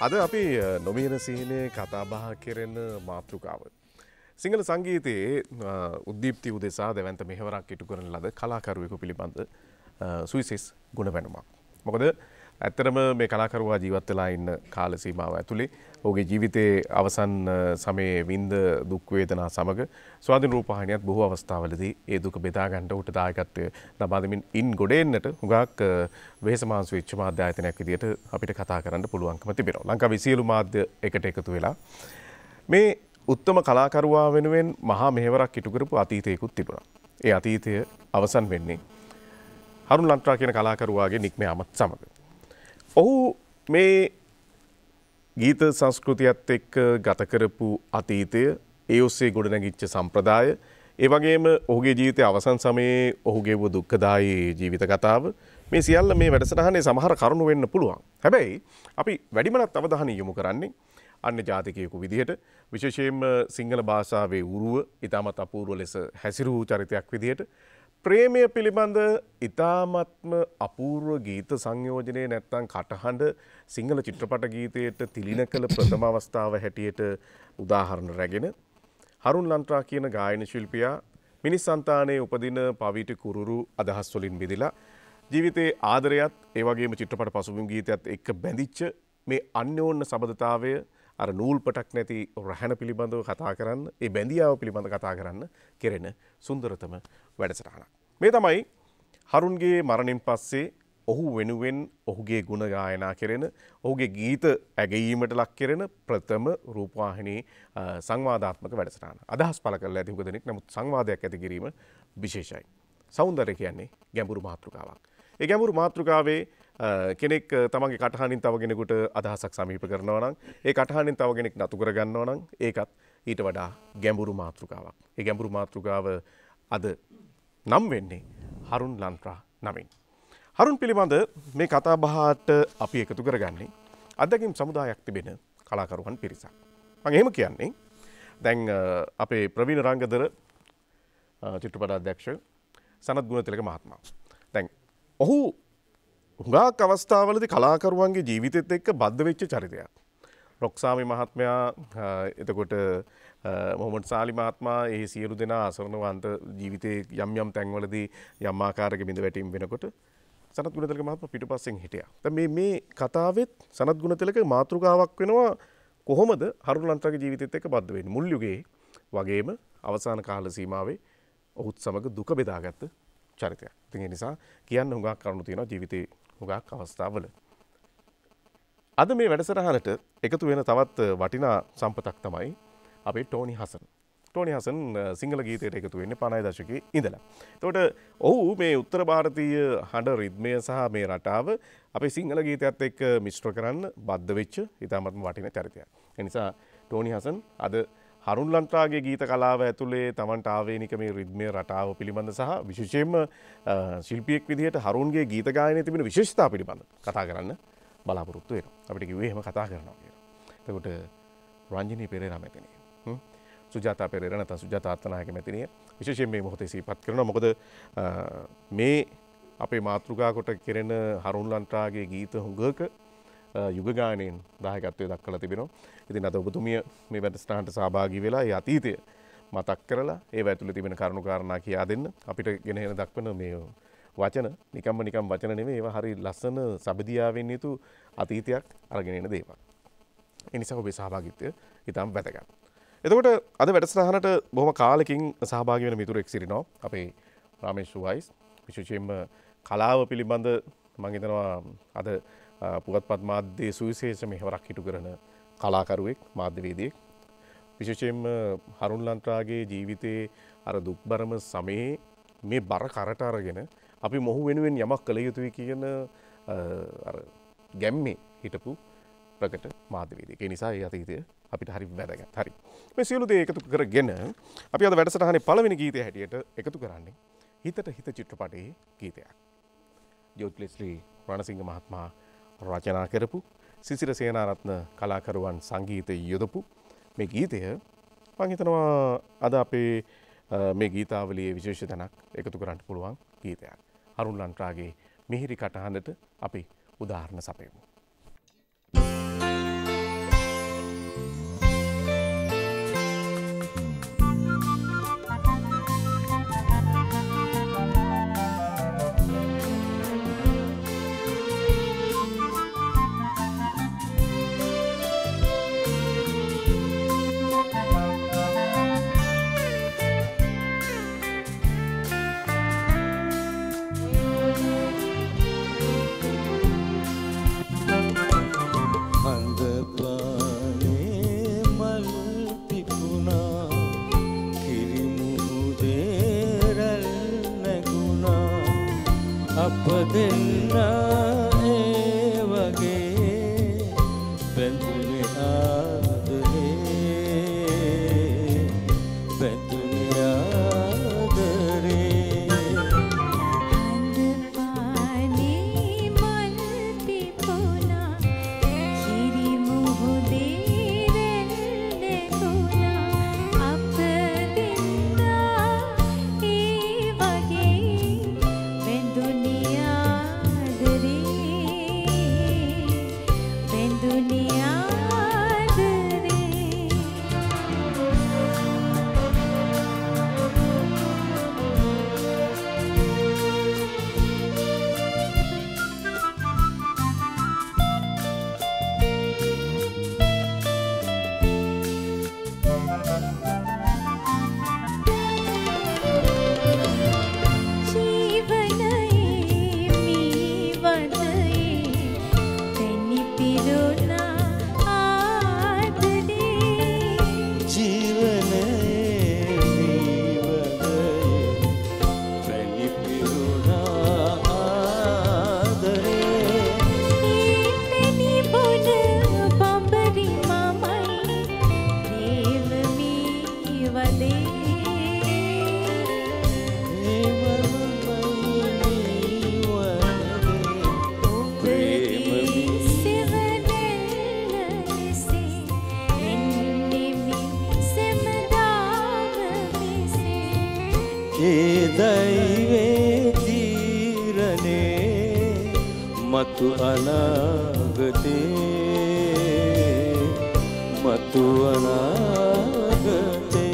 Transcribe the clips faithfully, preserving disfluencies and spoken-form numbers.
අද අපි නොමියන සිහිනයේ කතා බහ කෙරෙන මාතෘකාව. සිංහල සංගීතයේ උද්දීප්ති උදෙසා දැවැන්ත මෙහෙවරක් ඉටු කරන ලද කලාකරුවෙකු පිළිබඳ සුවිශේෂ ගුණ වැනුමක්. මොකද ඇත්තටම මේ කලාකරුවා ජීවත් වෙලා ඉන්න කාල සීමාව ඇතුලේ ඔහුගේ ජීවිතයේ අවසන් සමයේ විඳ දුක් වේදනා සමග ස්වාධීන රූපවාහිනියත් බොහෝ අවස්ථාවලදී ඒ දුක බෙදා ගන්නට උට දායකත්වය ලබා දෙමින් ඉන් ගොඩ එන්නට හුඟක් වෙහෙස මාංශ වෙච්ච මාධ්‍ය ආයතනයක් විදියට අපිට කතා කරන්න පුළුවන්කම තිබෙනවා. ලංකාවේ සියලු මාධ්‍ය එකට එකතු වෙලා මේ උත්තම කලාකරුවා වෙනුවෙන් මහා මෙහෙවරක් ඉටු කරපු අතීතයකුත් තිබුණා. ඒ අතීතය අවසන් වෙන්නේ හරුන් ලන්ත්‍රා කියන කලාකරුවාගේ නික්ම යාමත් සමග. ඔහු මේ ගීත සංස්කෘතියත් එක්ක ගත කරපු අතීතය, ඒ ඔස්සේ ගොඩනැගිච්ච සම්ප්‍රදාය, ඒ වගේම ඔහුගේ ජීවිතයේ අවසන් සමයේ ඔහුගේ වූ දුක්ඛදායී ජීවිත කතාව, මේ සියල්ල මේ වැඩසටහනේ සමහර කරුණු වෙන්න පුළුවන්. හැබැයි අපි වැඩිමනත් අවධානය යොමු කරන්නේ අන්‍ය ජාතිකයෙකු විදිහට, විශේෂයෙන්ම සිංහල භාෂාවේ උරුව ඉතාමත් අපූර්ව ලෙස හැසිරූ චරිතයක් විදිහට, ප්‍රේමය පිළිබඳ ඉතාමත්ම අපූර්ව ගීත සංයෝජනයේ නැත්තම් කටහඬ සිංහල චිත්‍රපට ගීතයට තිලින කළ ප්‍රථම අවස්ථාව හැටියට උදාහරණ රැගෙන හරුන් ලන්ත්‍රා කියන ගායන ශිල්පියා මිනිස් సంతානයේ උපදින පවිටි කුරුරු අදහස් වලින් මිදලා ජීවිතයේ ආදරයත් ඒ වගේම චිත්‍රපට පසුබිම් ගීතයත් එක්ක බැඳිච්ච මේ අන්‍යෝන්‍ය සබඳතාවය, අර නූල් පටක් නැති රැහන පිළිබඳව කතා කරන්න, ඒ බැඳියාව පිළිබඳව කතා කරන්න කෙරෙන සුන්දරතම වැඩසටහනක්. මේ තමයි හරුන්ගේ මරණින් පස්සේ ඔහු වෙනුවෙන් ඔහුගේ ගුණ ගායනා කෙරෙන, ඔහුගේ ගීත ඇගීමට ලක් කෙරෙන ප්‍රථම රූපවාහිනී සංවාදාත්මක වැඩසටහන. අදහස් පළ කරලා ඇති උග දෙනෙක්, නමුත් සංවාදයක් ඇති කිරීම විශේෂයි. සෞන්දර්ය කියන්නේ ගැඹුරු මාතෘකාවක්. ඒ ගැඹුරු මාතෘකාවේ කෙනෙක් තමන්ගේ කටහඬින් තව කෙනෙකුට අදහසක් සමීප කරනවා නම්, ඒ කටහඬින් තව කෙනෙක් නතු කර ගන්නවා නම්, ඒකත් ඊට වඩා ගැඹුරු මාතෘකාවක්. ඒ ගැඹුරු මාතෘකාව අද නම් වෙන්නේ හරුන් ලන්ත්‍රා නමින්. හරුන් පිළිබඳ මේ කතා බහට අපි එකතු කරගන්නේ අත්දැකීම් සමුදායක් තිබෙන කලාකරුවන් පිරිසක්. මම එහෙම කියන්නේ දැන් අපේ ප්‍රවීණ රංගදර චිත්‍රපට අධ්‍යක්ෂ සනත් ගුණතිලක මහත්මයා. දැන් ඔහු හුඟක් අවස්ථාවලදී කලාකරුවන්ගේ ජීවිතෙත් එක්ක බද්ධ වෙච්ච චරිතයක්. රොක්සාමි මහත්මයා, එතකොට මොහොමඩ් සාලි මහත්මයා, ඒ සියලු දෙනා අසරණවන්ත ජීවිතයේ යම් යම් තැන්වලදී යම් ආකාරයක බිඳ වැටීම් වෙනකොට සනත් ගුණතිලක මහත්මයා පිටුපස්සෙන් හිටියා. දැන් මේ මේ කතාවෙත් සනත් ගුණතිලක මාතෘකාවක් වෙනවා කොහොමද හරුන් ලන්ත්‍රාගේ ජීවිතෙත් එක්ක බද්ධ වෙන්නේ. මුල් යුගයේ වගේම අවසාන කාල සීමාවේ ඔහුත් සමග දුක බෙදාගත්ත චරිතයක්. ඉතින් ඒ නිසා කියන්න හුඟක් කරුණු තියෙනවා ජීවිතේ හුඟක් අවස්ථාවල. අද මේ වැඩසටහනට එකතු වෙන තවත් වටිනා සම්පතක් තමයි අපේ ටෝනි හසන්. ටෝනි හසන් සිංහල ගීතයට එකතු වෙන්නේ පනහේ දශකයේ ඉඳලා. එතකොට ඔහු මේ උත්තර ಭಾರತೀಯ හඬ රිද්මය සහ මේ රටාව අපේ සිංහල ගීතයත් එක්ක මිශ්‍ර කරන්න බද්ධ වෙච්ච ඉතාමත්ම වටින චරිතයක්. ඒ නිසා ටෝනි හසන් අද හරුන් ලන්ත්‍රාගේ ගීත කලාව ඇතුලේ තමන්ට ආවේනික මේ රිද්මය රටාව පිළිබඳ සහ විශේෂයෙන්ම ශිල්පියෙක් විදිහට හරුන්ගේ ගීත ගායනයේ තිබෙන විශේෂතා පිළිබඳ කතා කරන්න බලාපොරොත්තු වෙනවා. අපිට කිව්වේ එහෙම කතා කරනවා කියලා. එතකොට රංජනී පෙරේරා මැතිණිය, හ්ම් සුජාතා පෙරේරා නැත්නම් සුජාතා අත්තනායක මැතිණිය විශේෂයෙන් මේ මොහොතේ සිහිපත් කරනවා. මොකද මේ අපේ මාතෘකා කොට කෙරෙන හරුන් ලන්ත්‍රාගේ ගීත හුඟක යුග ගායනයෙන් දායකත්වය දක්වලා තිබෙනවා. ඉතින් අද ඔබතුමිය මේ වැඩසටහනට සහභාගී වෙලා ඒ අතීතය මතක් කරලා ඒව ඇතුලේ තිබෙන කරුණු කාරණා කියා දෙන්න අපිට ගෙනහෙන දක්වන මේ වචන නිකම්ම නිකම් වචන නෙමෙයි, ඒවා හරි ලස්සන සබදියාවෙන් යුතු අතීතයක් අරගෙන එන දේවල්. ඒ නිසා ඔබේ සහභාගීත්වය ඉතාම වැදගත්. එතකොට අද වැඩසටහනට බොහොම කාලෙකින් සහභාගී වෙන මිතුරෙක් සිටිනවා අපේ රාමේෂ් වයිස්. විශේෂයෙන්ම කලාව පිළිබඳ මම හිතනවා අද පුවත්පත් මාධ්‍යයේ සුවිශේෂ මෙහෙවරක් ඉටු කරන කලාකරුවෙක්, මාධ්‍යවේදියෙක්. විශේෂයෙන්ම හරුන් ලන්ත්‍රාගේ ජීවිතයේ අර දුක්බරම සමයේ මේ බර කරට අරගෙන අපි මොහු වෙනුවෙන් යමක් කළ යුතුයි කියන අර ගැම්මේ හිටපු ප්‍රකට මාධ්‍යවේදියෙක්. ඒ නිසා ඒ අතීතය අපිට හරි වැදගත්. හරි. මේ සියලු දේ එකතු කරගෙන අපි අද වැඩසටහනේ පළවෙනි ගීතය හැටියට එකතු කරන්නේ හිතට හිත චිත්‍රපටයේ ගීතයක්. ජෝර්ජ් ලෙස්ලි රණසිංහ මහත්මයා රචනා කරපු, සිසිර සේනාරත්න කලාකරුවන් සංගීතය යොදපු මේ ගීතය මම හිතනවා අද අපේ මේ ගීතාවලියේ විශේෂ තැනක් එකතු කරන්න පුළුවන් ගීතයක්. හරුන් ලන්ත්‍රාගේ මිහිරි කටහඬට අපි උදාහරණ සපයමු. දෙන්නා ඒ වගේ බැඳුනේ ආදරේ බැඳුනේ ආදරේ මතු අනාගතේ මතු අනාගතේ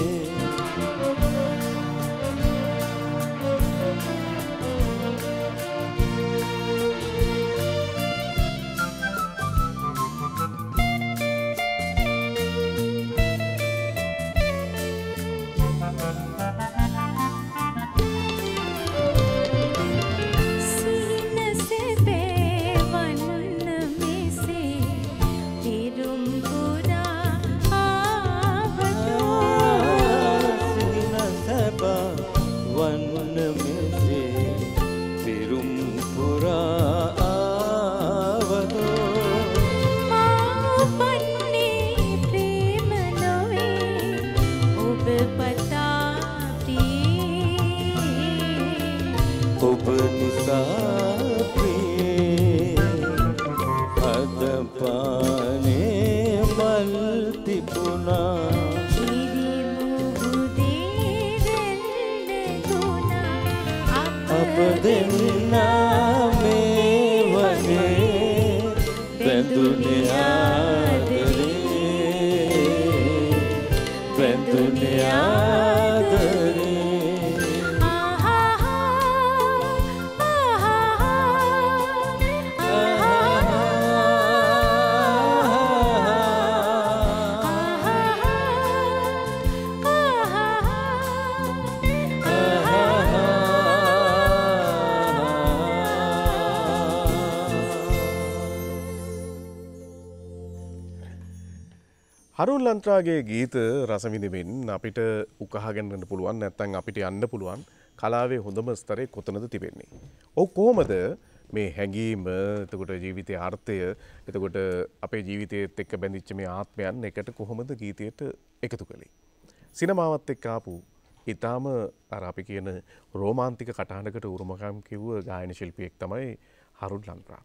හරුන් ලන්ත්‍රාගේ ගීත රස විඳින්න අපිට උකහා ගන්නන්න පුළුවන් නැත්නම් අපිට යන්න පුළුවන් කලාවේ හොඳම ස්තරේ කොතනද තිබෙන්නේ. ඔව් කොහොමද මේ හැඟීම එතකොට ජීවිතයේ අර්ථය එතකොට අපේ ජීවිතයේත් එක්ක බැඳිච්ච මේ ආත්මයන් එකට කොහොමද ගීතයට එකතු කළේ. සිනමාවත් එක්ක ආපු ඊටාම අර අපි කියන රොමාන්ටික කටහඬකට උරුමකම් කිව්ව ගායන ශිල්පියෙක් තමයි හරුන් ලන්ත්‍රා.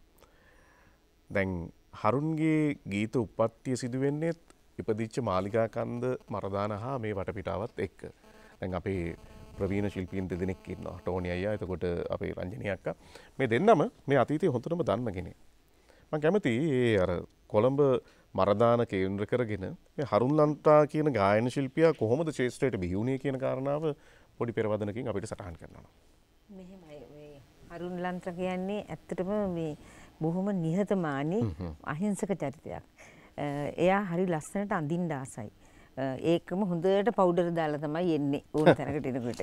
දැන් හරුන්ගේ ගීත උප්පත්තිය සිදු වෙන්නේ ඉපදිච්ච මාලිගා කන්ද මරදාන හා මේ වටපිටාවත් එක්ක. දැන් අපේ ප්‍රවීණ ශිල්පීන් දෙදෙනෙක් ඉන්නවා. ටෝනි අයියා එතකොට අපේ රංජනී අක්කා. මේ දෙන්නම මේ අතීතයේ හොඳටම දන්න කෙනෙක්. මම කැමති ඒ අර කොළඹ මරදාන කේන්ද්‍ර කරගෙන මේ හරුන් ලන්ත්‍රා කියන ගායන ශිල්පියා කොහොමද ශේෂ්ත්‍රයට බිහි වුණේ කියන කාරණාව පොඩි පෙරවදනකින් අපිට සටහන් කරනවා. මෙහෙමයි මේ හරුන් ලන්ත්‍රා කියන්නේ ඇත්තටම මේ බොහොම නිහතමානී අහිංසක චරිතයක්. එයා හරි ලස්සනට අඳින්න ආසයි. ඒකම හොඳට පවුඩර් දාලා තමයි එන්නේ ඕන තැනකට එනකොට.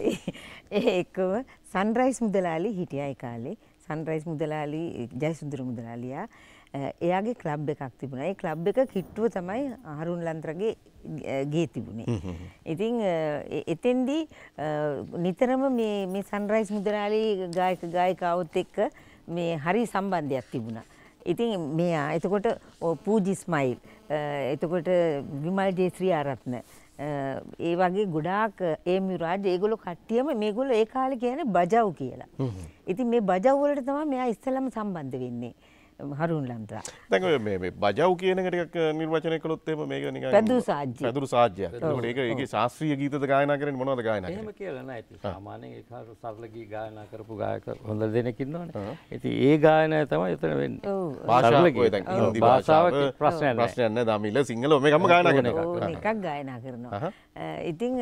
ඒකම සන්රයිස් මුදලාලි හිටියා ඒ කාලේ. සන්රයිස් මුදලාලි ජයසුන්දර මුදලාලියා එයාගේ ක්ලබ් එකක් තිබුණා. ඒ ක්ලබ් එක කිට්ටුව තමයි හරුන් ලන්ත්‍රගේ ගේ තිබුණේ. ඉතින් එතෙන්දී නිතරම මේ මේ සන්රයිස් මුදලාලි ගායක ගායිකාවොත් එක්ක මේ හරි සම්බන්ධයක් තිබුණා. ඉතින් මෙයා එතකොට පූජි ඉස්මායිල් එතකොට විමල් ජයශ්‍රී ආරත්න ඒ වගේ ගොඩාක් ඒමි රාජ් ඒගොල්ලෝ කට්ටියම මේගොල්ලෝ ඒ කාලේ කියන්නේ බජව් කියලා. ඉතින් මේ බජව් වලට තමයි මෙයා ඉස්සෙල්ලාම සම්බන්ධ වෙන්නේ. හරුන් ලන්ත්‍රා. දැන් ඔය මේ මේ බජව් කියන එක ටිකක් නිර්වචනය කළොත් එහෙම මේක නිකන් පැදුරු සාජ්‍ය. පැදුරු සාජ්‍යයක්. ඒකට ඒක ඒකේ ශාස්ත්‍රීය ගීතද ගායනා කරන්නේ මොනවද ගායනා කරන්නේ? එහෙම කියලා නෑ. ඉතින් සාමාන්‍යයෙන් ඒ කාට සරල ගී ගායනා කරපු ගායක හොඳ දෙනෙක් ඉන්නවනේ. ඉතින් ඒ ගායනය තමයි එතන වෙන්නේ. භාෂාව ඔය දැන් හින්දි භාෂාව ප්‍රශ්නයක් නෑ. ප්‍රශ්නයක් නෑ. දමිළ සිංහල මේකම ගායනා කරන එක. ඕ එකක් ගායනා කරනවා. ඉතින්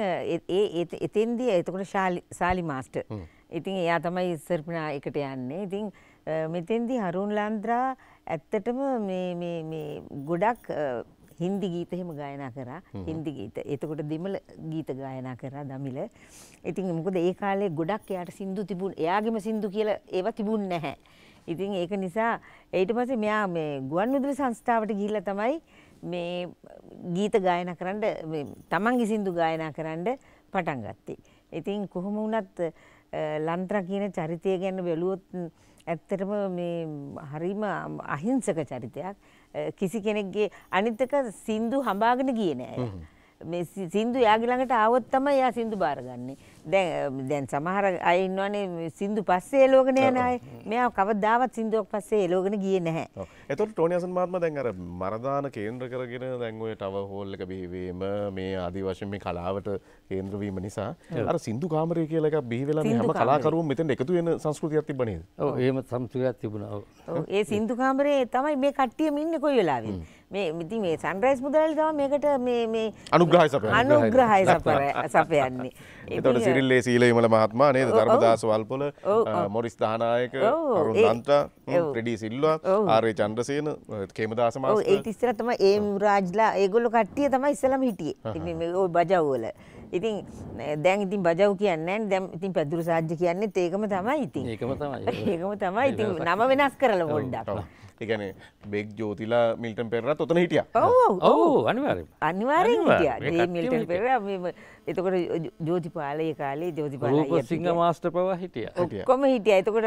ඒ එතෙන්දී එතකොට ශාලි මාස්ටර්. ඉතින් එයා තමයි සර්පනා එකට යන්නේ. ඉතින් මෙතෙන්දී හරුන් ලන්ත්‍රා ඇත්තටම මේ මේ මේ ගොඩක් හින්දි ගීත එහෙම ගායනා කරා. හින්දි ගීත. එතකොට දෙමළ ගීත ගායනා කරා දමිළ. ඉතින් මොකද ඒ කාලේ ගොඩක් එයාට සින්දු තිබුණ එයාගේම සින්දු කියලා ඒවා තිබුණ නැහැ. ඉතින් ඒක නිසා ඊට පස්සේ මෙයා මේ ගුවන්විදුලි සංස්ථාවට ගිහිල්ලා තමයි මේ ගීත ගායනා කරන්න මේ තමන්ගේ සින්දු ගායනා කරන්න පටන් ගත්තේ. ඉතින් කොහොම වුණත් ලන්ත්‍රා කියන චරිතය ගැන බැලුවොත් ඇත්තටම මේ හරිම අහිංසක චරිතයක්. කිසි කෙනෙක්ගේ අනිත් එක සින්දු හඹාගෙන ගියේ නෑ. මේ සින්දු යාගේ ළඟට ආවොත් තමයි යා සින්දු බාරගන්නේ. දැන් දැන් සමහර අය ඉන්නවනේ සින්දු පස්සේ එලවගෙන යන අය. මෙයා කවදාවත් සින්දුවක් පස්සේ එලවගෙන ගියේ නැහැ. ඔව්. එතකොට ටෝනි හසන් මහත්මයා දැන් අර මරදාන කේන්ද්‍ර කරගෙන දැන් ඔය ටවර් හෝල් එක බිහිවීම මේ ආදි වශයෙන් මේ කලාවට කේන්ද්‍ර වීම නිසා අර සින්දු කාමරය කියලා එකක් බිහි වෙලා මේ හැම කලාකරුවම මෙතෙන් එකතු වෙන සංස්කෘතියක් තිබ්බ නේද? ඔව් එහෙම සංස්කෘතියක් තිබුණා. ඔව්. ඔව් ඒ සින්දු කාමරේ තමයි මේ කට්ටියම ඉන්නේ කොයි වෙලාවෙත්. මේ ඉතින් මේ සන්රයිස් මුදලාලි තමයි මේකට මේ මේ අනුග්‍රහය සපයන්නේ. අනුග්‍රහය සපයන්නේ. එතකොට සිරිල්ලේ සීලවිමල මහත්මයා නේද? Dharmadasa Walpola, Morris Dahanayake, Arun Lanthra, Reddy Silva, R A. Chandrasena, Kemadasa master. ඔව් ඒත් ඉස්සර තමයි ඒම් රාජ්ලා ඒගොල්ලෝ කට්ටිය තමයි ඉස්සලම හිටියේ. ඉතින් මේ ඔය බජව් වල. ඉතින් දැන් ඉතින් බජව් කියන්නේ නැහැ. දැන් ඉතින් පැදුරු සාජ්‍ය කියන්නේත් ඒකම තමයි ඉතින්. ඒකම තමයි. ඒකම තමයි. ඉතින් නම වෙනස් කරලා පොඩ්ඩක්. ඒ කියන්නේ බෙක් ජෝතිලා මිල්ටන් පෙරේරාත් ඔතන හිටියා. ඔව් ඔව් අනිවාර්යයෙන්. අනිවාර්යෙන් හිටියා. ඒ මිල්ටන් පෙරේරා මේ එතකොට ජෝතිපාල ඒ කාලේ ජෝතිපාල අයියා රූපසිංහ මාස්ටර් පවා හිටියා. ඔක්කොම හිටියා. එතකොට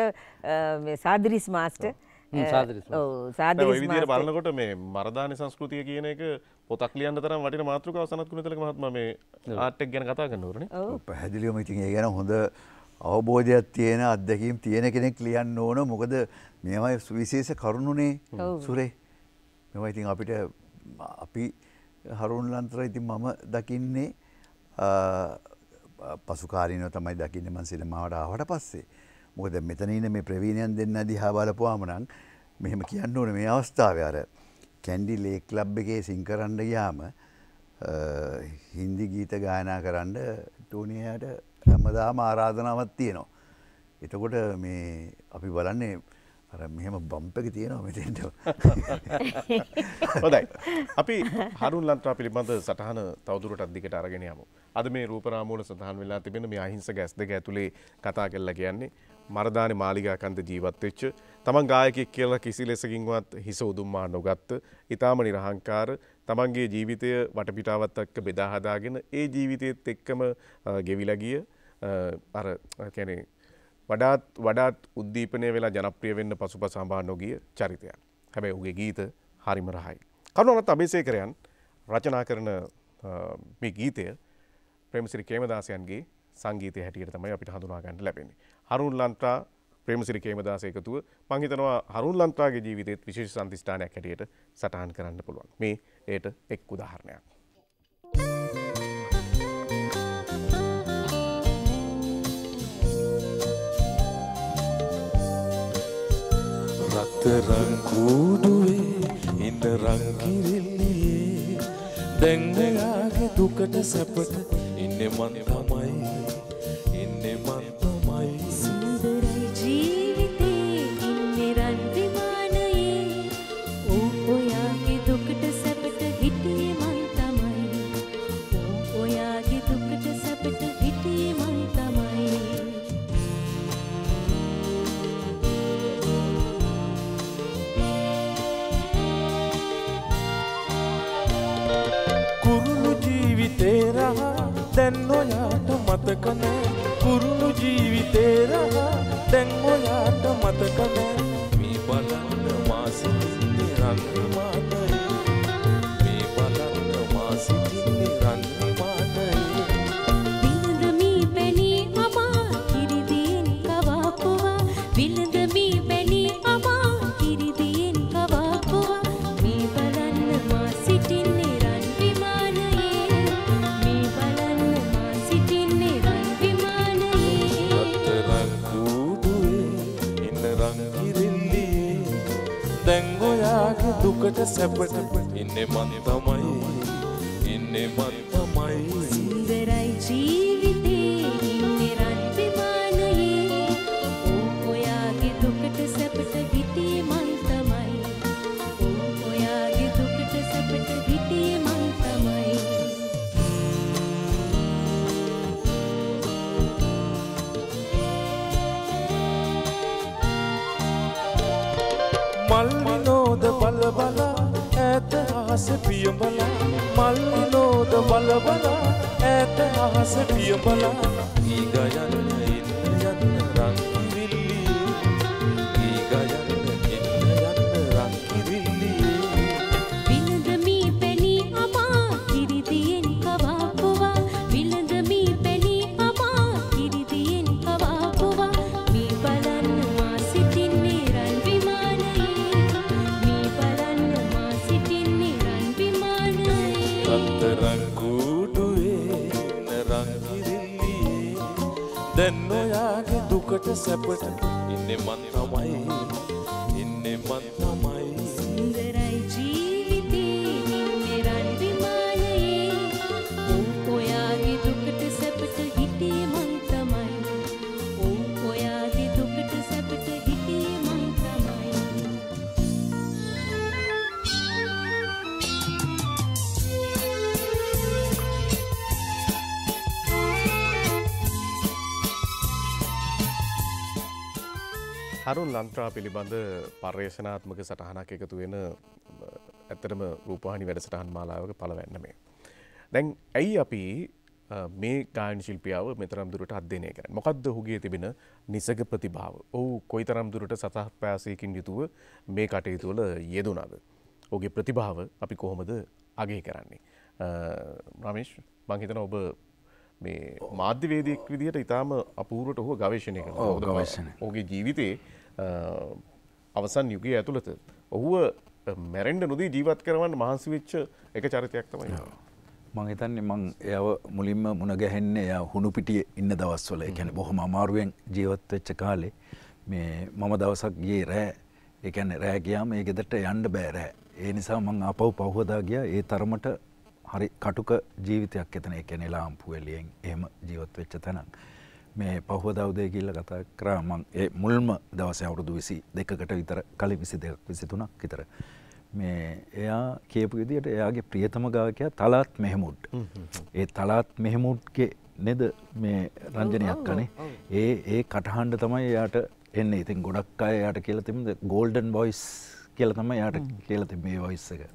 මේ සාදිරිස් මාස්ටර් සාදිරිස් ඔව් සාදිරිස් ඔය විදිහට බලනකොට මේ මරදානේ සංස්කෘතිය කියන එක පොතක් ලියන්න තරම් වටින මාතෘකාවක් සනත් කුණතිලක මහත්මයා මේ ආර්ට් එක ගැන කතා කරනවනේ. ඔව් පැහැදිලිවම ඉතින් ඒ ගැන හොඳ අවබෝධයක් තියෙන අත්දැකීම් තියෙන කෙනෙක් ලියන්න ඕන. මොකද මේවා සුවිශේෂ කරුණුනේ සුරේ. මේවා ඉතින් අපිට අපි හරුන් ලන්ත්‍රා ඉතින් මම දකින්නේ පසුකාලීනව තමයි දකින්නේ මම සිනමාවට ආවට පස්සේ. මොකද මෙතන ඉන්න මේ ප්‍රවීණයන් දෙන්න දිහා බලපුවාම නම් මෙහෙම කියන්න ඕනේ මේ අවස්ථාවේ අර කැන්ඩි ලේක් ක්ලබ් එකේ සිං කරන්න ගියාම හින්දි ගීත ගායනා කරන්න ටෝනියාට හැමදාම ආරාධනාවක් තියෙනවා. එතකොට මේ අපි බලන්නේ අර මෙහෙම බම්ප් එක තියෙනවා මෙතෙන්ට. හොඳයි. අපි හරුන් ලන්ත්‍රා පිළිබඳ සටහන තවදුරටත් දිගට අරගෙන යමු. අද මේ රූපරාමුවල සඳහන් වෙලා තිබෙන මේ අහිංසක ඇස් දෙක ඇතුලේ කතා කරලා කියන්නේ මරදානේ මාලිගා කන්ද ජීවත් වෙච්ච තමන් ගායකයෙක් කියලා කිසි ලෙසකින්වත් හිස උදුම්මා නොගත්ත ඊටාම නිර්හංකාර තමන්ගේ ජීවිතය වටපිටාවත් එක්ක බෙදා හදාගෙන ඒ ජීවිතයේත් එක්කම ගෙවිලා ගිය අර කියන්නේ වඩාත් වඩාත් උද්දීපනය වෙලා ජනප්‍රිය වෙන්න පසුපස හඹා නොගිය චරිතයක්. හැබැයි ඔහුගේ ගීත හරිම රහයි. කරුණාරත් අබේසේකරයන් රචනා කරන මේ ගීතය ප්‍රේමසිරි කේමදාසයන්ගේ සංගීතය හැටියට තමයි අපිට හඳුනා ගන්න ලැබෙන්නේ. හරුන් ලන්ත්‍රා ප්‍රේමසිරි කේමදාස එකතුව මම හිතනවා හරුන් ලන්ත්‍රාගේ ජීවිතේත් විශේෂ සම්දිස්ථානයක් හැටියට සටහන් කරන්න පුළුවන්. මේ ඒට එක් උදාහරණයක්. රත්තරන් කූඩුවේ ඉඳ රංගිරිල්ලේ දැන් මෙයාගේ දුකට සැපට ඉන්නේ මන් තමයි ඉන්නේ මන් තමයි සුන්දරයි ජීවිතේ ඉන්නේ රන් විමානයේ ඕ ඔයාගේ දුකට සැපට හිටියේ මන් තමයි ඕ ඔයාගේ දුකට සැපට හිටියේ මන් තමයි රහ දැන් ඔයාට මතක නෑ කුරුළු ජීවිතේ රහ දැන් ඔයාට මතක නෑ මේ බලන්න මා සිටින්නේ රන් විමානයේ මේ බලන්න මා සිටින්නේ රන් විමානයේ විලඳ මී පැණි අමා කිරිදියෙන් කවාපුවා විලඳ මී පැණි අමා කිරිදියෙන් කවාපුවා මේ බලන්න මා සිටින්නේ රන් විමානයේ මේ බලන්න මා සිටින්නේ රන් විමානයේ රත්තරන් කූඩුවේ ඉන්න රන් කිරිල්ලියේ දැන් ඔයාගේ දුකට සැපට ඉන්නේ මන් තමයි ඉන්නේ මන් තමයි සුන්දරයි ජීවිතේ ඉන්නේ රන් විමානයේ ඕ ඔයාගේ දුකට සැපට හිටියේ මං තමයි ඕ ඔයාගේ දුකට සැපට හිටියේ මං තමයි මල්ලිනෝද බල බල ඈත අහස පියඹල මල්ලිනෝද බල බල ඈත අහස පියඹල ඊග යන්න ඉන්න යන්න රන් කිරිල්ලියේ ඊග යන්න ඉන්න යන්න රන් කිරිල්ලියේ විලඳ මී පැණි අමා කිරිදියෙන් කවාපුවා විලඳ මී පැණි අමා කිරිදියෙන් කවාපුවා මේ බලන්න මා සිටින්නේ රන් විමානයේ මේ බලන්න මා සිටින්නේ රන් විමානයේ රත්තරන් කූඩුවේ ඉන්න රන් කිරිල්ලියේ දැන් ඔයාගේ දුකට සැපට ඉන්නේ මන් තමයි ඉන්නේ මන් තමයි සුන්දරයි ජීවිතේ ඉන්නේ රන් විමානයේ ඕ ඔයාගේ දුකට සැපට හිටියේ මං තමයි ඕ ඔයාගේ දුකට සැපට හිටියේ මං තමයි හරුන් ලන්ත්‍රා පිළිබඳ පර්යේෂණාත්මක සටහනක් එකතු වෙන ඇත්තටම රූපවාහිනී වැඩසටහන් මාලාවක පළවැන්න මේ. දැන් ඇයි අපි මේ ගායන ශිල්පියාව මෙතරම් දුරට අධ්‍යයනය කරන්නේ? මොකද්ද ඔහුගේ තිබෙන නිසග ප්‍රතිභාව? ඔහු කොයිතරම් දුරට සතහපෑසයකින් යුතුව මේ කටයුතු වල යෙදුණාද? ඔහුගේ ප්‍රතිභාව අපි කොහොමද අගය කරන්නේ? රමේෂ් මම හිතනවා ඔබ මේ මාධ්‍යවේදියෙක් විදිහට ඉතාම අපූර්වට ඔහු ගවේෂණය කරනවා. ඔව් ගවේෂණය. ඔහුගේ ජීවිතයේ අවසන් යුගයේ ඇතුළත ඔහුව මැරෙන්න නොදී ජීවත් කරවන්න මහන්සි වෙච්ච එක චරිතයක් තමයි. මං හිතන්නේ මං එයාව මුලින්ම මුණ ගැහෙන්නේ එයා හුණු පිටියේ ඉන්න දවස්වල. ඒ කියන්නේ බොහොම අමාරුවෙන් ජීවත් වෙච්ච කාලේ මේ මම දවසක් ගියේ රෑ. ඒ කියන්නේ රෑ ගියාම ඒ ගෙදරට යන්න බෑ රෑ. ඒ නිසා මං ආපහු පහුවදා ගියා. ඒ තරමට හරි කටුක ජීවිතයක් එතන. ඒ කියන්නේ ලාම්පු එළියෙන් එහෙම ජීවත් වෙච්ච තැනක්. මේ පහුවදා උදේ ගිහිල්ලා කතා කරා මං ඒ මුල්ම දවසේ අවුරුදු විසි දෙකකට විතර කලින් විසි දෙකක් විසි තුනක් විතර මේ එයා කියපු විදිහට එයාගේ ප්‍රියතම ගායකයා තලාත් මෙහමුඩ්. ඒ තලාත් මෙහමුඩ්ගේ නේද මේ රංජනයක් අනේ. ඒ ඒ කටහඬ තමයි එයාට එන්නේ. ඉතින් ගොඩක් අය එයාට කියලා තිබුණේ ගෝල්ඩන් වොයිස් කියලා තමයි එයාට කියලා තිබුණේ මේ වොයිස් එක.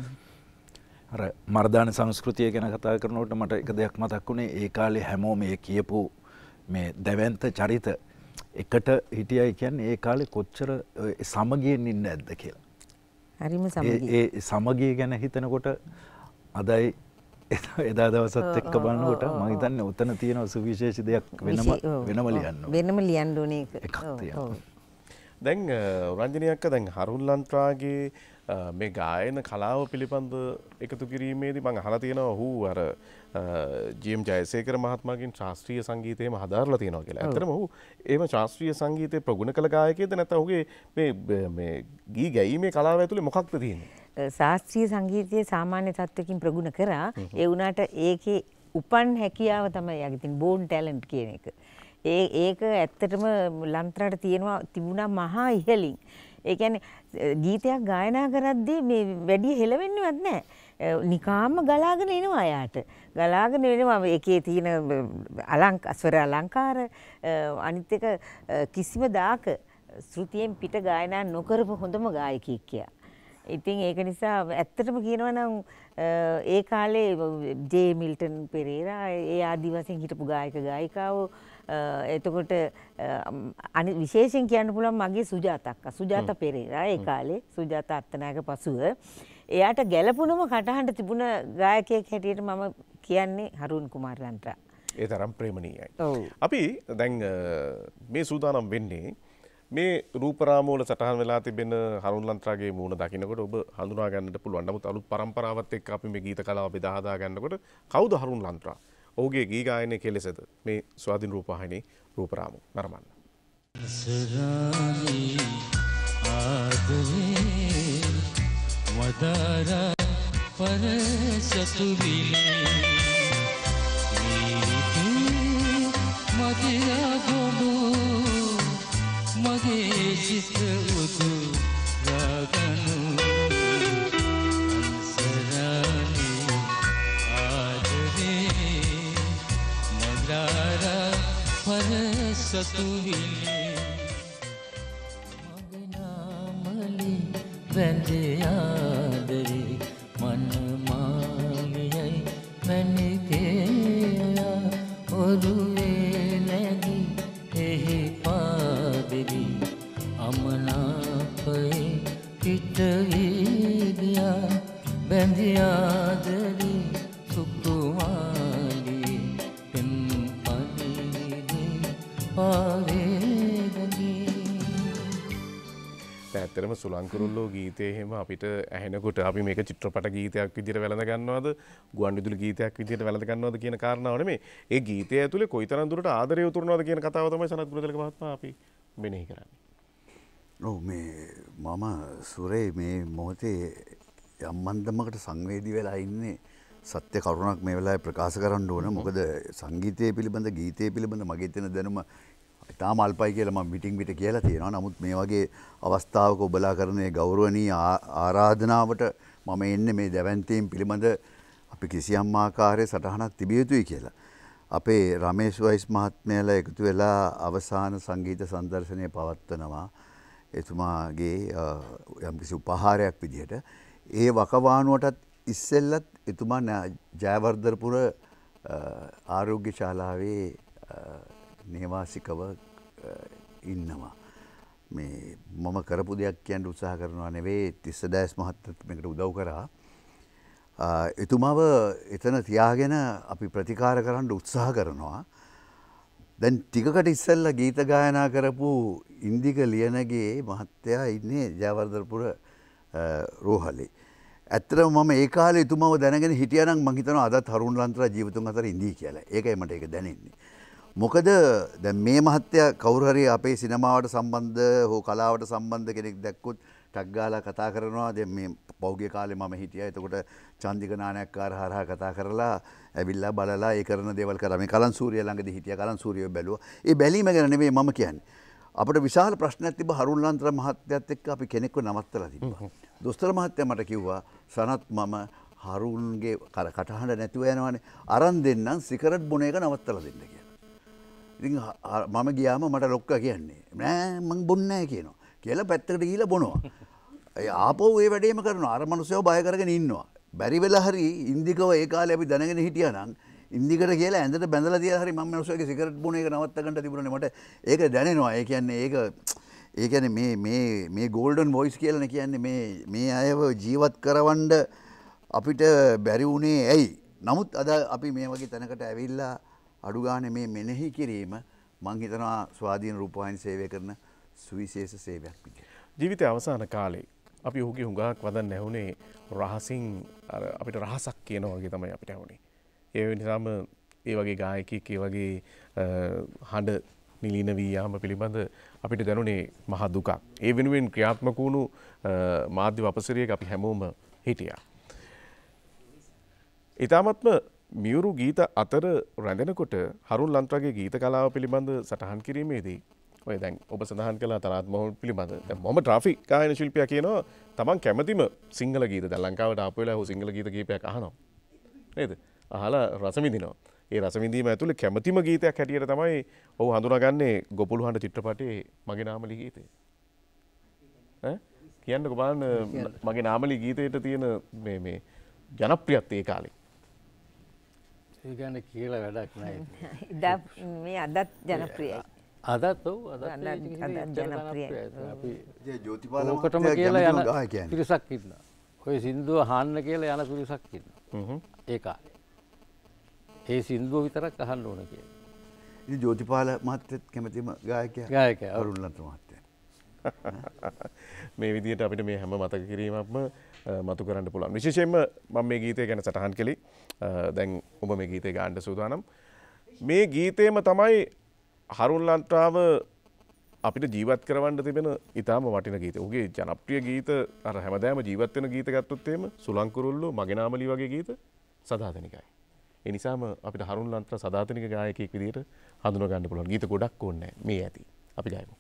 අර මර්දාන සංස්කෘතිය ගැන කතා කරනකොට මට එක දෙයක් මතක් වුණේ ඒ කාලේ හැමෝම මේ කියපු මේ දැවැන්ත චරිත එකට හිටියයි කියන්නේ ඒ කාලේ කොච්චර සමගියෙන් ඉන්න ඇද්ද කියලා. හරිම සමගිය. ඒ සමගිය ගැන හිතනකොට අදයි එදා දවසත් එක්ක බලනකොට මම හිතන්නේ උතන තියෙන සුවිශේෂී දෙයක් වෙනම වෙනම ලියන්න ඕනේ. වෙනම ලියන්න ඕනේ එකක් තියෙනවා. දැන් රංජනී අක්කා දැන් හරුන් ලන්ත්‍රාගේ මේ ගායන කලාව පිළිබඳ එකතු කිරීමේදී මම අහලා තියෙනවා ඔහු අර ජී.එම්. ජයසේකර මහත්මයාගෙන් ශාස්ත්‍රීය සංගීතයම හදාarලා තියෙනවා කියලා. ඇත්තටම ඔහු එහෙම ශාස්ත්‍රීය සංගීතේ ප්‍රගුණ කළ ගායකයෙක්ද නැත්නම් ඔහුගේ මේ මේ ගී ගැයීමේ කලාව ඇතුලේ මොකක්ද තියෙන්නේ? ශාස්ත්‍රීය සංගීතයේ සාමාන්‍ය තත්ත්වකින් ප්‍රගුණ කරා. ඒ වුණාට ඒකේ උපන් හැකියාව තමයි යාගේ තියෙන බෝන් ටැලන්ට් කියන එක. ඒ ඒක ඇත්තටම ලන්ත්‍රාට තියෙනවා තිබුණා මහා ඉහළින්. ඒ කියන්නේ ගීතයක් ගායනා කරද්දී මේ වැඩි හෙලවෙන්නේවත් නැහැ. නිකාම්ම ගලාගෙන එනවා යාට. ගලාගෙන එනවා ඒකේ තියෙන අලංක ස්වර අලංකාර අනිත් එක කිසිම දාක ශ්‍රුතියෙන් පිට ගායනා නොකරපු හොඳම ගායකයෙක් කියා. ඉතින් ඒක නිසා ඇත්තටම කියනවා නම් ඒ කාලේ ජේ මිල්ටන් පෙරේරා ඒ ආදි වශයෙන් හිටපු ගායක ගායිකාවෝ එතකොට අනි විශේෂයෙන් කියන්න පුළුවන් මගේ සුජාතා අක්කා සුජාතා පෙරේරා ඒ කාලේ සුජාතා අත්තනායක පසුව එයාට ගැළපුණම කටහඬ තිබුණ ගායකයෙක් හැටියට මම කියන්නේ හරුන් කුමාර ලන්ත්‍රා. ඒ තරම් ප්‍රේමණීයයි. අපි දැන් මේ සූදානම් වෙන්නේ මේ රූපරාමවල සටහන් වෙලා තිබෙන හරුන් ලන්ත්‍රාගේ මූණ දකින්නකොට ඔබ හඳුනා ගන්නට පුළුවන්. නමුත් අලුත් පරම්පරාවත් එක්ක අපි මේ ගීත කලාව බෙදා හදා ගන්නකොට කවුද හරුන් ලන්ත්‍රා? ඔහුගේ ගී ගායනයේ කෙලෙසද මේ ස්වාධීන රූපවාහිනී රූපරාමු නරඹන්න. සරානි ආදරේ වදාරා පරසතු විලේ මදිරා ගොඩු මගේ සිත උතු රාගනු අන්සරානි ආදරේ මදාරා පරසතු විලේ මගේ නාමලි වැඳේ ආදරේ මන මාලියයි මැනිකේ ඔරුවේ නැගී එහි පාදෙවි අමනාපයේ පිටවී ගියා බැඳී ආදරේ සුකුමාලී පෙම් පදිවිදී පාවේගී. ඇත්තටම සුලංකුරුල්ලෝ ගීතේ එහෙම අපිට ඇහෙනකොට අපි මේක චිත්‍රපට ගීතයක් විදිහට වැළඳ ගන්නවද ගුවන් විදුලි ගීතයක් විදිහට වැළඳ ගන්නවද කියන කාරණාව නෙමෙයි. ඒ ගීතය ඇතුලේ කොයිතරම් දුරට ආදරය උතුරනවද කියන කතාව තමයි සනත් ගුණතිලක මහත්මයා අපි මෙනෙහි කරන්නේ. ඔව් මේ මම සුරේ මේ මොහොතේ යම් මන්දමකට සංවේදී වෙලා ඉන්නේ සත්‍ය කරුණක් මේ වෙලාවේ ප්‍රකාශ කරන්න ඕන. මොකද සංගීතය පිළිබඳ ගීතය පිළිබඳ මගේ තියෙන දැනුම ඉතාම අල්පයි කියලා මම පිටින් පිට කියලා තියෙනවා. නමුත් මේ වගේ අවස්ථාවක ඔබලා කරන ඒ ගෞරවනීය ආරාධනාවට මම එන්නේ මේ දැවැන්තීම් පිළිබඳ අපි කිසියම් ආකාරයේ සටහනක් තිබිය යුතුයි කියලා. අපේ රමේෂ් වයිස් මහත්මයාලා එකතු වෙලා අවසාන සංගීත සංදර්ශනය පවත්වනවා. එතුමාගේ යම්කිසි උපහාරයක් විදිහට. ඒ වකවානුවටත් ඉස්සෙල්ලත් එතුමා ජයවර්ධනපුර ආරෝග්‍ය ශාලාවේ නේවාසිකව ඉන්නවා. මේ මම කරපු දෙයක් කියන්න උත්සාහ කරනවා නෙවෙයි තිස්සදෑස් මහත්තයත් මේකට උදව් කරා. එතුමාව එතන තියාගෙන අපි ප්‍රතිකාර කරන්න උත්සාහ කරනවා. දැන් ටිකකට ඉස්සෙල්ලා ගීත ගායනා කරපු ඉන්දික ලියනගේ මහත්තයා ඉන්නේ ජයවර්ධනපුර රෝහලේ. ඇත්තටම මම ඒ කාලේ එතුමාව දැනගෙන හිටියානම් මං හිතනවා අදත් හරුන් ලන්ත්‍රා ජීවිතුන් අතර ඉඳී කියලා. ඒකයි මට ඒක දැනෙන්නේ. මොකද දැන් මේ මහත්තයා කවුරු හරි අපේ සිනමාවට සම්බන්ධ හෝ කලාවට සම්බන්ධ කෙනෙක් දැක්කොත් ටක් ගාලා කතා කරනවා. දැන් මේ පෞද්ගලික කාලේ මම හිටියා. එතකොට චන්දික නානයක්කාර හරහා කතා කරලා ඇවිල්ලා බලලා ඒ කරන දේවල් කරා. මේ කලන් සූරිය ළඟදී හිටියා. කලන් සූරියව බැලුවා. ඒ බැලීම ගැන නෙමෙයි මම කියන්නේ. අපිට විශාල ප්‍රශ්නයක් තිබ්බ හරුන් ලන්ත්‍රා මහත්තයත් එක්ක අපි කෙනෙක්ව නවත්තලා තිබ්බා. දොස්තර මහත්තයා මට කිව්වා සනත් මම හරුන්ගේ කටහඬ නැතුව යනවානේ. අරන් දෙන්නම් සිගරට් බොන එක නවත්තලා දෙන්න කියලා. ඉතින් මම ගියාම මට ලොක්කා කියන්නේ නෑ මං බොන්නේ නැහැ කියනවා. කියලා පැත්තකට ගිහිල්ලා බොනවා. ආපහු ඒ වැඩේම කරනවා. අර මිනිස්සුව බය කරගෙන ඉන්නවා. බැරි වෙලා හරි ඉන්දිකව ඒ කාලේ අපි දැනගෙන හිටියා නම් ඉන්දිකට කියලා ඇඳට බැඳලා තියලා හරි මම මිනිස්සුගේ සිගරට් බොන එක නවත්ත ගන්න තිබුණනේ මට ඒක දැනෙනවා. ඒ කියන්නේ ඒක ඒ කියන්නේ මේ මේ මේ ගෝල්ඩන් වොයිස් කියලානේ කියන්නේ මේ මේ අයව ජීවත් කරවන්න අපිට බැරි වුණේ ඇයි? නමුත් අද අපි මේ වගේ තැනකට ඇවිල්ලා අඩු ගානේ මේ මෙනෙහි කිරීම මං හිතනවා ස්වාධීන රූපවාහිනී සේවය කරන සුවිශේෂ සේවයක් විදියට. ජීවිතයේ අවසාන කාලේ අපි ඔහුගේ හුඟක් වදන් ඇහුනේ රහසින් අපිට රහසක් කියනවා වගේ තමයි අපිට ඇහුනේ. ඒ නිසාම ඒ වගේ ගායකයෙක් ඒ වගේ හඬ නිලින වී යාම පිළිබඳ අපිට දැනුනේ මහ දුකක්. ඒ වෙනුවෙන් ක්‍රියාත්මක වුණු මාධ්‍ය වපසරියක අපි හැමෝම හිටියා. ඊටමත්ම මියුරු ගීත අතර රැඳෙනකොට හරුන් ලන්ත්‍රාගේ ගීත කලාව පිළිබඳ සටහන් කිරීමේදී ඔය දැන් ඔබ සඳහන් කළා තරාත් මොහොන් පිළිබඳ දැන් මම ට්‍රාෆික් ගායන ශිල්පියා කියනවා තමන් කැමතිම සිංහල ගීත දැන් ලංකාවට ආපු වෙලාව ඔහු සිංහල ගීත කීපයක් අහනවා නේද? අහලා රස විඳිනවා. ඒ රස විඳීම ඇතුලේ කැමතිම ගීතයක් හැටියට තමයි ඔහු හඳුනාගන්නේ ගොපුළු හඬ චිත්‍රපටයේ මගේ නාමලි ගීතය. ඈ කියන්නකෝ බලන්න මගේ නාමලි ගීතයට තියෙන මේ මේ ජනප්‍රියත්වය ඒ කාලේ. ඒ කියන්නේ කියලා වැඩක් නැහැ. ඉදා මේ අදත් ජනප්‍රියයි. අදත් ඔව් අදත් අදත් ජනප්‍රියයි. අපි ජෝතිපාල ඔකටම කියලා යන පිරිසක් ඉන්නවා. ඔය සින්දුව අහන්න කියලා යන පිරිසක් ඉන්නවා. ඒ කාලේ. ඒ සින්දුව විතරක් අහන්න ඕන කියලා. ඉතින් ජෝතිපාල මහත්තයත් කැමතිම ගායකයා ගායකයා අරුණ ලන්ත්‍ර මහත්තයා. මේ විදිහට අපිට මේ හැම මතක කිරීමක්ම මතු කරන්න පුළුවන්. විශේෂයෙන්ම මම මේ ගීතය ගැන සටහන් කළේ. දැන් ඔබ මේ ගීතය ගාන්න සූදානම්. මේ ගීතේම තමයි හරුන් ලන්ත්‍රාව අපිට ජීවත් කරවන්න තිබෙන ඉතාම වටින ගීත. ඔහුගේ ජනප්‍රිය ගීත අර හැමදාම ජීවත් වෙන ගීත ගත්තොත් එහෙම සුලංකුරුල්ලෝ මගේ නාමලි වගේ ගීත සදාතනිකයි. ඒ නිසාම අපිට හරුන් ලන්ත්‍රා සදාතනික ගායකයෙක් විදිහට හඳුනා ගන්න පුළුවන්. ගීත ගොඩක් ඕනේ මේ ඇති. අපි ගායමු.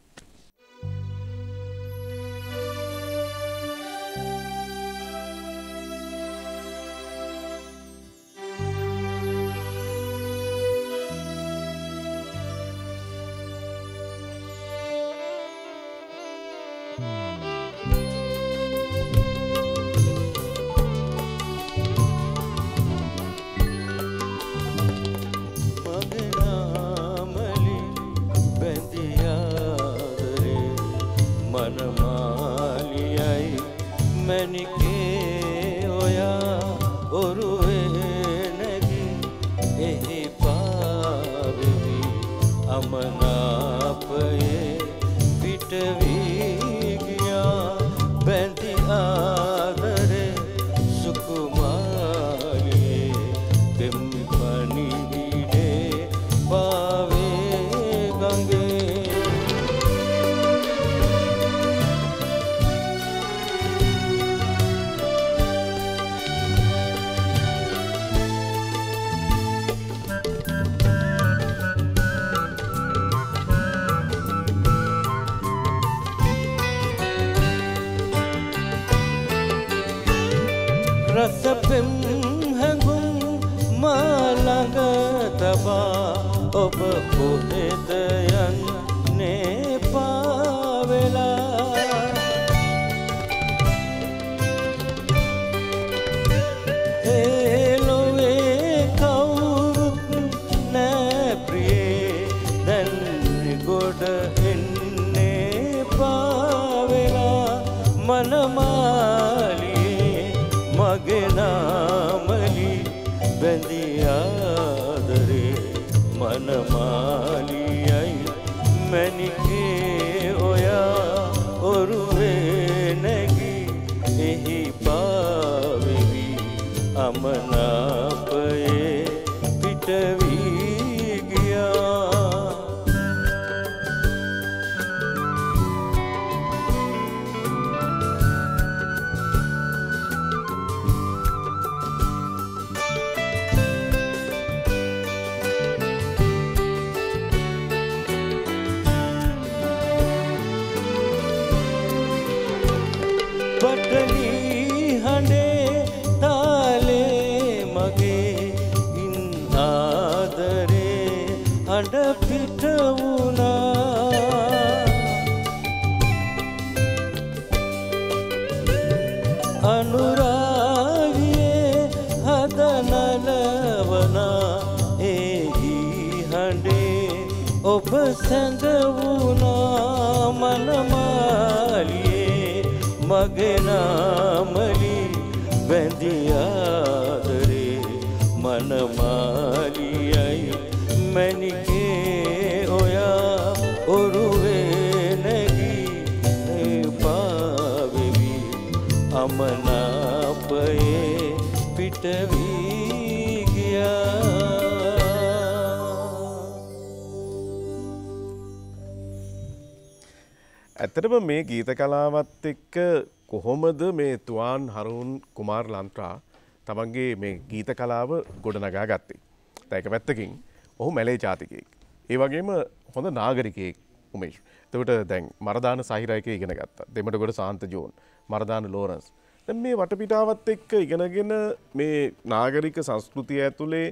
ඇත්තටම මේ ගීත කලාවත් එක්ක කොහොමද මේ තුවාන් හරුන් කුමාර් ලන්ත්‍රා තමන්ගේ මේ ගීත කලාව ගොඩනගා ගත්තේ. ඒක පැත්තකින් ඔහු මැලේ ජාතිකයෙක්. ඒ වගේම හොඳ නාගරිකයෙක් උමේෂ්. එතකොට දැන් මරදාන සහිරයක ඉගෙන ගත්තා. දෙමඩගොඩ සාන්ත ජෝන්, මරදාන ලෝරන්ස්. දැන් මේ වටපිටාවත් එක්ක ඉගෙනගෙන මේ නාගරික සංස්කෘතිය ඇතුලේ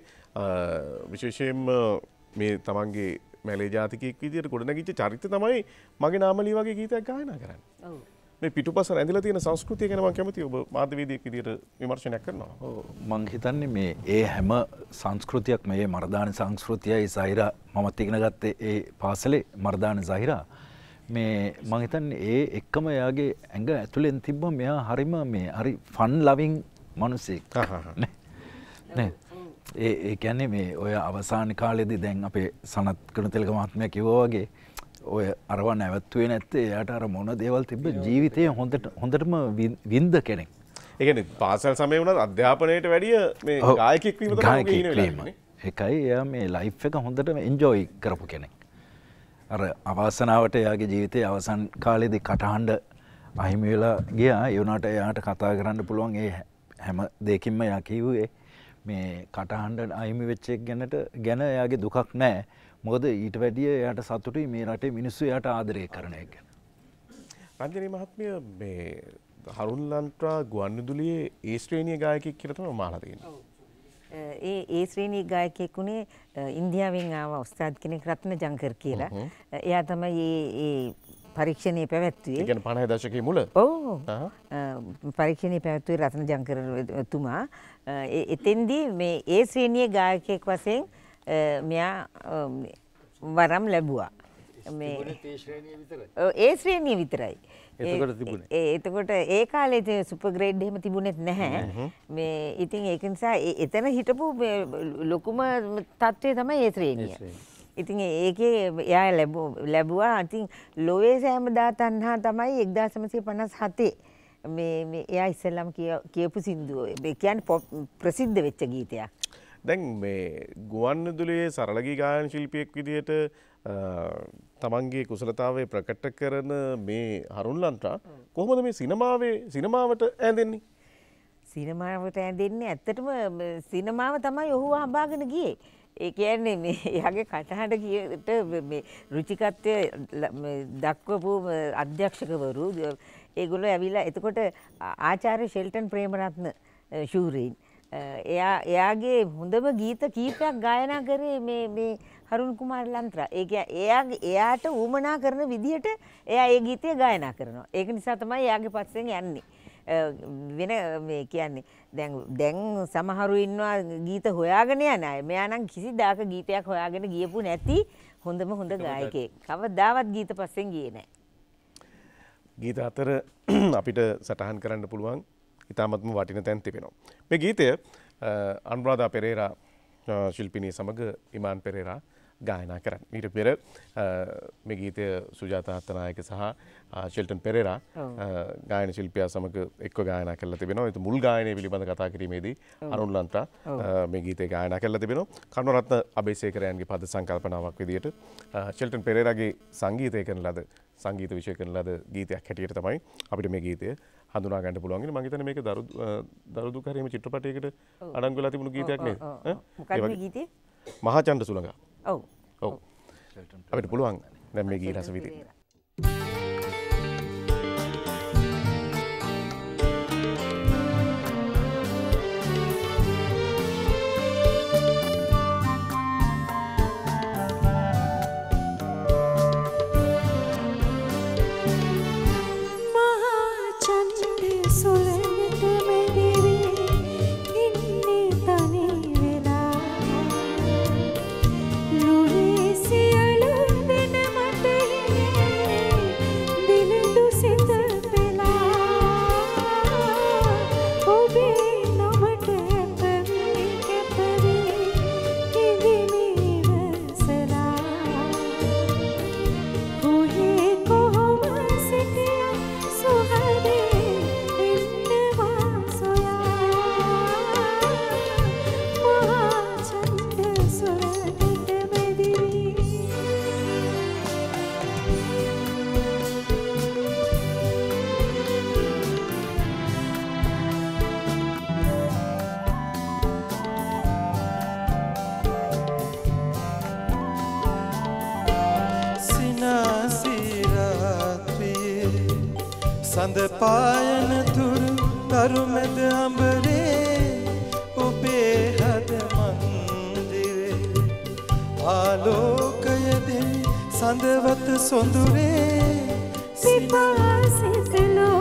විශේෂයෙන්ම මේ තමන්ගේ මැලේ ජාතිකයෙක් විදියට ගොඩනැගිච්ච චරිත තමයි මගේ නාමලී වගේ ගීතයක් ගායනා කරන්නේ. ඔව්. මේ පිටුපස රැඳිලා තියෙන සංස්කෘතිය ගැන මම කැමතියි ඔබ මාධ්‍යවේදියෙක් විදිහට විමර්ශනයක් කරනවා. ඔව් මම හිතන්නේ මේ ඒ හැම සංස්කෘතියක් මේ මර්දාන සංස්කෘතියයි සහිරා මමත් ඉගෙන ගත්තේ ඒ පාසලේ මර්දාන සහිරා මේ මම හිතන්නේ ඒ එක්කම එයාගේ ඇඟ ඇතුලෙන් තිබ්බ මෙයා හරිම මේ හරි ෆන් ලවිං මිනිසෙක් නේ නේ ඒ ඒ කියන්නේ මේ ඔය අවසාන කාලෙදී දැන් අපේ සනත් කරුණතිලක මහත්මයා කිව්වා වගේ ඔය අරව නැවතුවේ නැත්තේ එයාට අර මොන දේවල් තිබ්බ ජීවිතේ හොඳට හොඳටම වින්ද කෙනෙක්. ඒ කියන්නේ පාසල් සමයේ වුණත් අධ්‍යාපනයට වැඩිය මේ ගායකයෙක් වීම තමයි ඉන්නේ වෙලාවේ. ඒකයි එයා මේ ලයිෆ් එක හොඳටම එන්ජොයි කරපු කෙනෙක්. අර අවාසනාවට එයාගේ ජීවිතයේ අවසන් කාලේදී කටහඬ අහිමි වෙලා ගියා. ඒ වුණාට එයාට කතා කරන්න පුළුවන් ඒ හැම දෙයකින්ම එයා කිව්වේ මේ කටහඬ අහිමි වෙච්ච එක ගැනට ගැන එයාගේ දුකක් නැහැ. මොකද ඊට වැඩිය එයාට සතුටුයි මේ රටේ මිනිස්සු එයාට ආදරය කරන එක ගැන. රංජනී මහත්මිය මේ හරුන් ලන්ත්‍රා ගුවන්විදුලියේ ඒ ශ්‍රේණිය ගායකයෙක් කියලා තමයි මාලා තියෙන්නේ. ඒ ඒ ශ්‍රේණී ගායකයෙක් උනේ ඉන්දියාවෙන් ආව උස්තාද් කෙනෙක් රත්න ජංකර් කියලා. එයා තමයි මේ මේ පරීක්ෂණයේ පැවැත්වුවේ. ඒ කියන්නේ පනහේ දශකයේ මුල. ඔව්. පරීක්ෂණයේ පැවැත්වුවේ රත්න ජංකර් තුමා. එතෙන්දී මේ ඒ ශ්‍රේණියේ ගායකයෙක් වශයෙන් මෙයා වරම් ලැබුවා. මේ ඒ ශ්‍රේණිය විතරයි. එතකොට තිබුණේ. ඒ එතකොට ඒ කාලේ සුපර් ග්‍රේඩ් එහෙම තිබුණෙත් නැහැ. මේ ඉතින් ඒක නිසා එතන හිටපු ලොකුම තත්ත්වය තමයි ඒ ශ්‍රේණිය. ඉතින් ඒකේ එයා ලැබුවා. ඉතින් ලෝවේ සෑම දාතන්හා තමයි එක්දාස් නවසිය පනස් හතේ මේ මේ එයා ඉස්සෙල්ලාම කියපු සින්දුව. ඒ කියන්නේ ප්‍රසිද්ධ වෙච්ච ගීතයක්. දැන් මේ ගුවන්විදුලියේ සරල ගී ගායන ශිල්පියෙක් විදිහට තමන්ගේ කුසලතාවය ප්‍රකට කරන මේ හරුන් ලන්ත්‍රා කොහොමද මේ සිනමාවේ සිනමාවට ඈඳෙන්නේ? සිනමාවට ඈඳෙන්නේ ඇත්තටම සිනමාව තමයි ඔහුව හඹාගෙන ගියේ. ඒ කියන්නේ මේ එයාගේ කටහඬ කියට මේ රුචිකත්වය දක්වපු අධ්‍යක්ෂකවරු ඒගොල්ලෝ ඇවිල්ලා එතකොට ආචාර්ය ෂෙල්ටන් ප්‍රේමරත්න ශූරීන් එයා එයාගේ හොඳම ගීත කීපයක් ගායනා කරේ මේ මේ හරුන් කුමාර ලන්ත්‍රා. ඒ කියන්නේ එයාගේ එයාට ඌමනා කරන විදිහට එයා ඒ ගීතය ගායනා කරනවා. ඒක නිසා තමයි එයාගේ පස්සෙන් යන්නේ. වෙන මේ කියන්නේ දැන් දැන් සමහරු ඉන්නවා ගීත හොයාගෙන යන අය. මෙයා නම් කිසිදාක ගීතයක් හොයාගෙන ගියපු නැති හොඳම හොඳ ගායකයෙක්. කවදාවත් ගීත පස්සෙන් ගියේ නැහැ. ගීත අතර අපිට සටහන් කරන්න පුළුවන් ඉතාමත්ම වටින තැන් තිබෙනවා. මේ ගීතය අනුරාධා පෙරේරා ශිල්පිනිය සමග ඉමාන් පෙරේරා ගායනා කරන්න. ඊට පෙර මේ ගීතය සුජාතා අත්තනායක සහ ෂෙල්ටන් පෙරේරා ගායන ශිල්පියා සමග එක්ව ගායනා කරලා තිබෙනවා. ඒත් මුල් ගායනය පිළිබඳ කතා කිරීමේදී හරුන් ලන්ත්‍රා මේ ගීතය ගායනා කරලා තිබෙනවා. කරුණරත්න අබේසේකරයන්ගේ පද සංකල්පනාවක් විදියට ෂෙල්ටන් පෙරේරාගේ සංගීතය කරන ලද සංගීත විෂය කරන ලද ගීතයක් හැටියට තමයි අපිට මේ ගීතය හඳුනා ගන්න පුළුවන්. මම හිතන්නේ මේක දරුදු කරීම චිත්‍රපටයකට අඩංගු වෙලා තිබුණු ගීතයක් නේද? මොකක්ද මේ ගීතේ? මහා චණ්ඩ සුළඟ. ඔව්. ඔව්. අපිට පුළුවන් දැන් මේ ගී රස විඳින්න. සඳ පායන තුරු තරුමැද අඹරේ ඔබේ හද මන්දිරේ ආලෝකය දෙන සඳවත සොඳුරේ සිතා සිතලෝ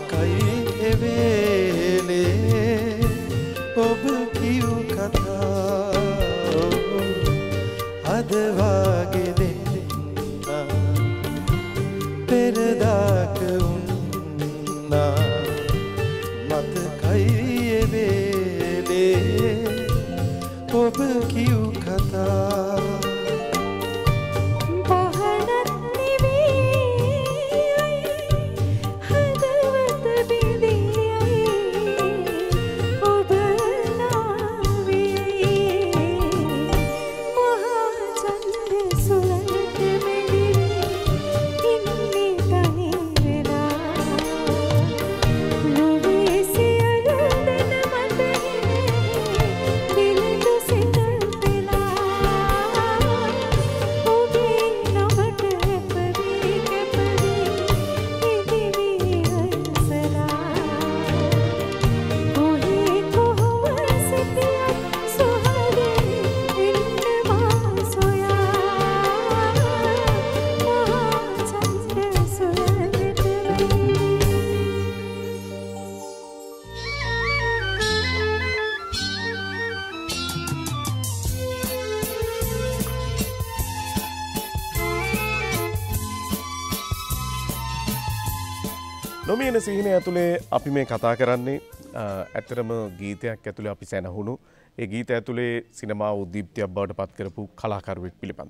මතකයි එවේලේ ඔබ කිව් කතා අද වාගේ දෙන්නා පෙරදාක උන්නා මතකයි එවේලේ ඔබ කිව් කතා නොමියන සිහිනය ඇතුළේ අපි මේ කතා කරන්නේ ඇත්තරම ගීතයක් ඇතුළේ අපි සැනහුණු ඒ ගීත ඇතුළේ සිනමා උද්දීප්තියක් බවට පත් කරපු කලාකරුවෙක් පිළිබඳ.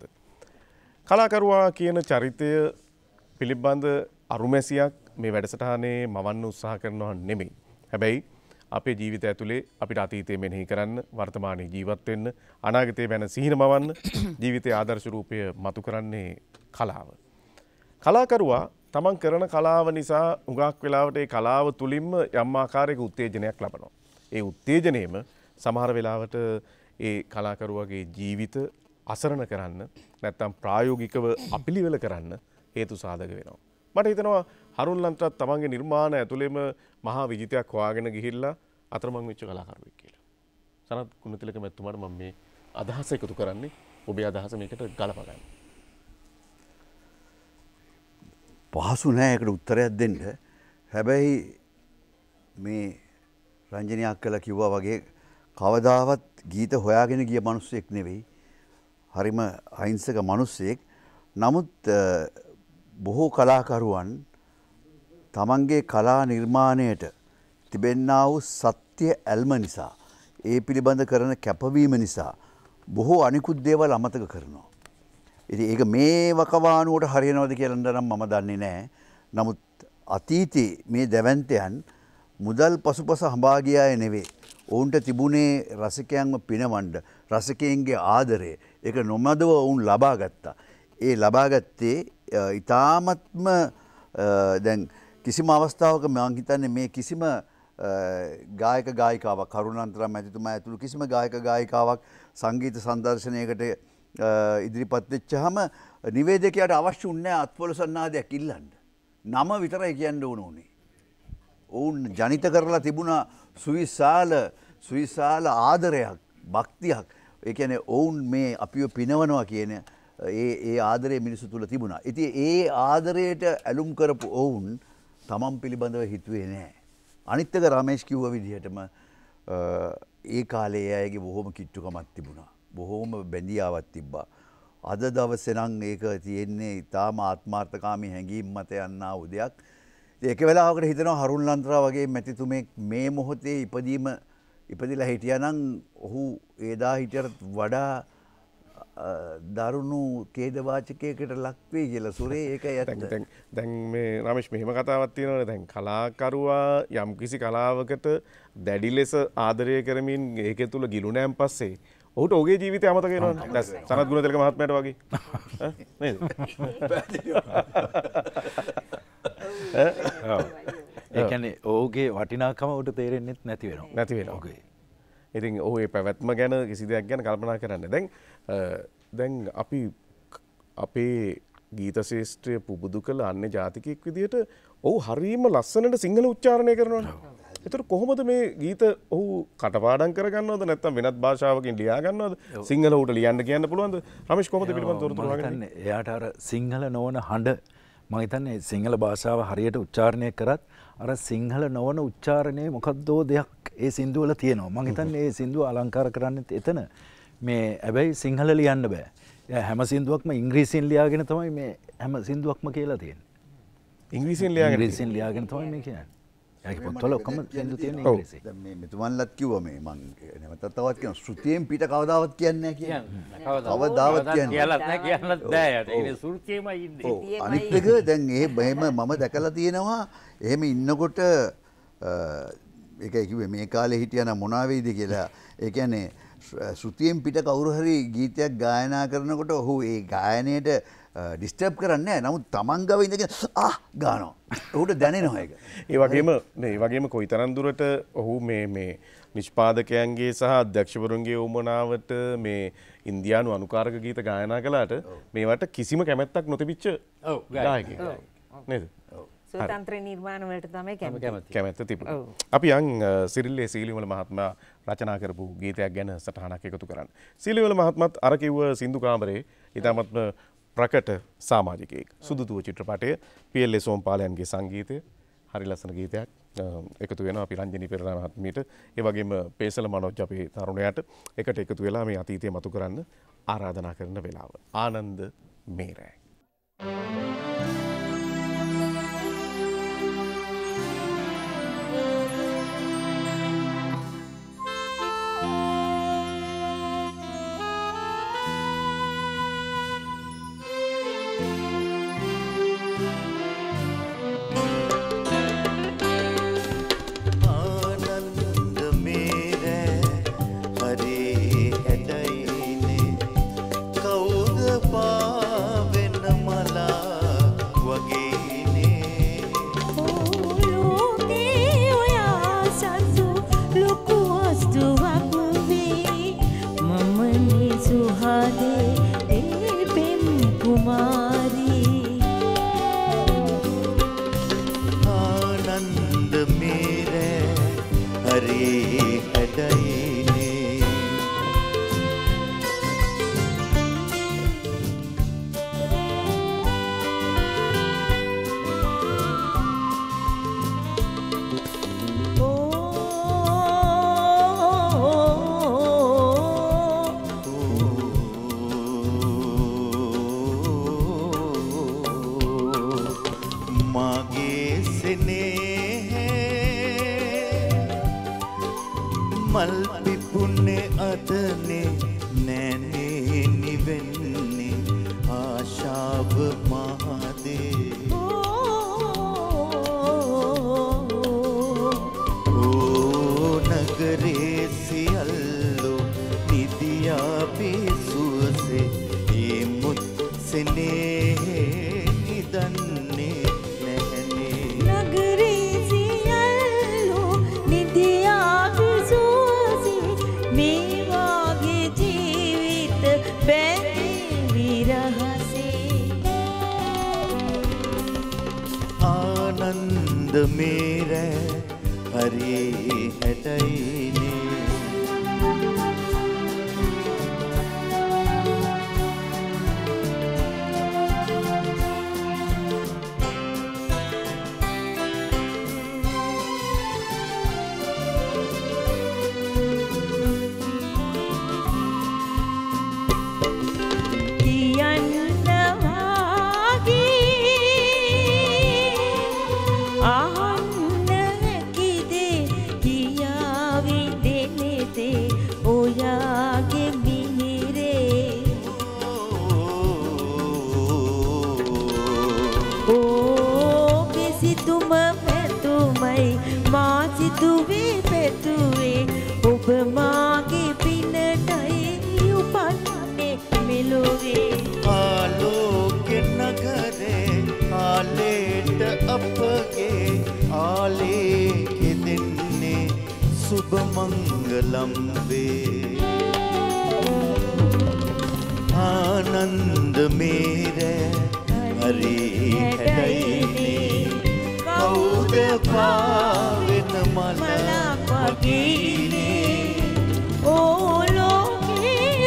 කලාකරුවා කියන චරිතය පිළිබඳ අරුමැසියක් මේ වැඩසටහනේ මවන්න උත්සාහ කරනවා නෙමෙයි. හැබැයි අපේ ජීවිතය ඇතුළේ අපිට අතීතය මෙනෙහි කරන්න, වර්තමානයේ ජීවත් වෙන්න, අනාගතය ගැන සිහින මවන්න, ජීවිතයේ ආදර්ශ රූපය මතු කරන්නේ කලාව. කලාකරුවා තමන් කරන කලාව නිසා උගක් වෙලාවට ඒ කලාව තුලින්ම යම් ආකාරයක උත්තේජනයක් ලබනවා. ඒ උත්තේජනයම සමහර වෙලාවට ඒ කලාකරුවාගේ ජීවිත අසරණ කරන්න නැත්නම් ප්‍රායෝගිකව අපිළිවෙල කරන්න හේතු සාධක වෙනවා. මට හිතෙනවා හරුන් ලන්ත්‍රාත් තමන්ගේ නිර්මාණ ඇතුළේම මහා විජිතයක් හොයාගෙන ගිහිල්ලා අතරමං වෙච්ච කලාකරුවෙක් කියලා. සනත් කුණතිලක මැතිතුමාට මම මේ අදහස එකතු කරන්නේ ඔබේ අදහස මේකට ගලප ගන්න. පහසු නෑ ඒකට උත්තරයක් දෙන්න. හැබැයි මේ රංජනයක් කළා කිව්වා වගේ කවදාවත් ගීත හොයාගෙන ගිය මිනිස්සෙක් නෙවෙයි. හරිම අහිංසක මිනිස්සෙක්. නමුත් බොහෝ කලාකරුවන් තමන්ගේ කලා නිර්මාණයට තිබෙන්නා වූ සත්‍ය ඇල්ම නිසා, ඒ පිළිබඳ කරන කැපවීම නිසා බොහෝ අනිකුත් දේවල් අමතක කරනවා. ඉතින් ඒක මේ වකවානුවට හරියනවද කියලා නම් මම දන්නේ නැහැ. නමුත් අතීතයේ මේ දැවැන්තයන් මුදල් පසුපස හඹා ගියාය නෙවෙයි. ඔවුන්ට තිබුණේ රසිකයන්ව පිනවන්න, රසිකයන්ගේ ආදරය. ඒක නොමදව ඔවුන් ලබා ගත්තා. ඒ ලබා ගත්තේ ඊ타මත්ම දැන් කිසිම අවස්ථාවක මම හිතන්නේ මේ කිසිම ගායක ගායිකාවක් කරුණ ලන්ත්‍රා මැතිතුමා ඇතුළු කිසිම ගායක ගායිකාවක් සංගීත සංදර්ශනයකට ඉදිරිපත් වෙච්චාම නිවේදකයාට අවශ්‍ය උන්නේ අත්පොළ සන්නාදයක් ඉල්ලන්න. නම විතරයි කියන්න ඕන උනේ. ඔවුන් ජනිත කරලා තිබුණා සුවිශාල සුවිශාල ආදරයක්, භක්තියක්. ඒ කියන්නේ ඔවුන් මේ අපිව පිනවනවා කියන ඒ ඒ ආදරය මිනිස්සු තුල තිබුණා. ඉතින් ඒ ආදරයට ඇලුම් කරපු ඔවුන් තමන් පිළිබඳව හිතුවේ නැහැ. අනිත් එක රමේෂ් කිව්ව විදිහටම ඒ කාලේ අයගේ බොහොම කිට්ටුකමක් තිබුණා. බොහෝම බැඳියාවක් තිබ්බා. අද දවසේ නම් ඒක තියෙන්නේ ඊටාම ආත්මාර්ථකාමී හැඟීම් මත යන්නා වූ දෙයක්. ඒක වෙලාවකට හිතනවා හරුන් ලන්ත්‍රා වගේ මැතිතුමෙක් මේ මොහොතේ ඉපදීම ඉපදිලා හිටියානම් ඔහු එදා හිටියට වඩා දරුණු ඛේදවාචකයකට ලක් වෙයි කියලා සුරේ ඒක ඇත්ත. දැන් දැන් මේ රමේෂ් මෙහෙම කතාවක් තියෙනවනේ. දැන් කලාකරුවා යම් කිසි කලාවකට දැඩි ලෙස ආදරය කරමින් ඒකේ තුල ගිලුණෑන් පස්සේ ඔහුට ඔහුගේ ජීවිතය අමතක වෙනවනේ. දැන් සනත් ගුණතිලක මහත්මයාට වගේ. නේද? ඒ කියන්නේ ඔහුගේ වටිනාකම උට තේරෙන්නේ නැති වෙනවා. නැති වෙනවා. ඔකේ. ඉතින් ඔහු ඒ පැවැත්ම ගැන කිසි දෙයක් ගැන කල්පනා කරන්න. දැන් දැන් අපි අපේ ගීත ශාස්ත්‍රය පුබුදු කළ අන්‍ය ජාතිකයෙක් විදිහට ඔහු හරීම ලස්සනට සිංහල උච්චාරණය කරනවානේ. ඒතර කොහොමද මේ ගීත ඔහු කටපාඩම් කරගන්නවද නැත්නම් වෙනත් භාෂාවකින් ලියා ගන්නවද? සිංහල උට ලියන්න කියන්න පුළුවන්ද? රමේෂ් කොහොමද පිළිබඳ තොරතුරු හොයාගන්නේ? එයාට අර සිංහල නොවන හඬ මම හිතන්නේ සිංහල භාෂාව හරියට උච්චාරණය කරත් අර සිංහල නොවන උච්චාරණයේ මොකද්දෝ දෙයක් ඒ සින්දුව වල තියෙනවා. මම හිතන්නේ ඒ සින්දුව අලංකාර කරන්නෙත් එතන. මේ හැබැයි සිංහල ලියන්න බෑ. හැම සින්දුවක්ම ඉංග්‍රීසියෙන් ලියාගෙන තමයි මේ හැම සින්දුවක්ම කියලා තියෙන්නේ. ඉංග්‍රීසියෙන් ලියාගෙන ඉංග්‍රීසියෙන් ලියාගෙන තමයි මේ කියන්නේ. ඒක පොත්වල ඔක්කොම සින්දු තියෙන ඉංග්‍රීසි. දැන් මේ මෙතුමන්ලත් කිව්වා මේ මං නැවතත් තවත් කියනවා ශ්‍රුතියෙන් පිට කවදාවත් කියන්නේ නැහැ කියන්නේ. කවදාවත් කියන්නේ කියලාත් නැහැ කියන්නත් බෑ යට. ඒ ශ්‍රුතියමයි ඉන්නේ. අනිත් එක දැන් ඒ එහෙම මම දැකලා තියෙනවා එහෙම ඉන්නකොට ඒකයි කිව්වේ මේ කාලේ හිටියනම් මොනවා වෙයිද කියලා. ඒ කියන්නේ ශ්‍රුතියෙන් පිට කවුරු හරි ගීතයක් ගායනා කරනකොට ඔහු ඒ ගායනයේට ඩිස්ටර්බ් කරන්නේ නැහැ. නමුත් තමන් ගාව ඉඳගෙන ආ ගානවා. ඔහුට දැනෙනවා ඒක. ඒ වගේම නේ ඒ වගේම කොයිතරම් දුරට ඔහු මේ මේ නිෂ්පාදකයන්ගේ සහ අධ්‍යක්ෂවරුන්ගේ උමනාවට මේ ඉන්දියානු අනුකාරක ගීත ගායනා කළාට මේවට කිසිම කැමැත්තක් නොතිබිච්ච ගායකයෙක් නේද? ස්වතන්ත්‍ර නිර්මාණ වලට තමයි කැමති. කැමැත්ත තිබුණා. අපි යන් සිරිල්ලේ සීලිවල මහත්මයා රචනා කරපු ගීතයක් ගැන සටහනක් එකතු කරන්න. සීලිවල මහත්මත් අර කිව්ව සින්දු කාමරේ ඊටමත්ම ප්‍රකට සමාජිකයෙක්. සුදුදුව චිත්‍රපටය පී එල් ඒ සෝම්පාලයන්ගේ සංගීතය හරි ලස්සන ගීතයක් එකතු වෙනවා අපි රංජනී පෙරේරා මහත්මියට. ඒ වගේම පේසල මනෝජ් අපේ තරුණයාට එකට එකතු වෙලා මේ අතීතය මතු කරන්න ආරාධනා කරන වෙලාව. ආනන්ද මේරෑ.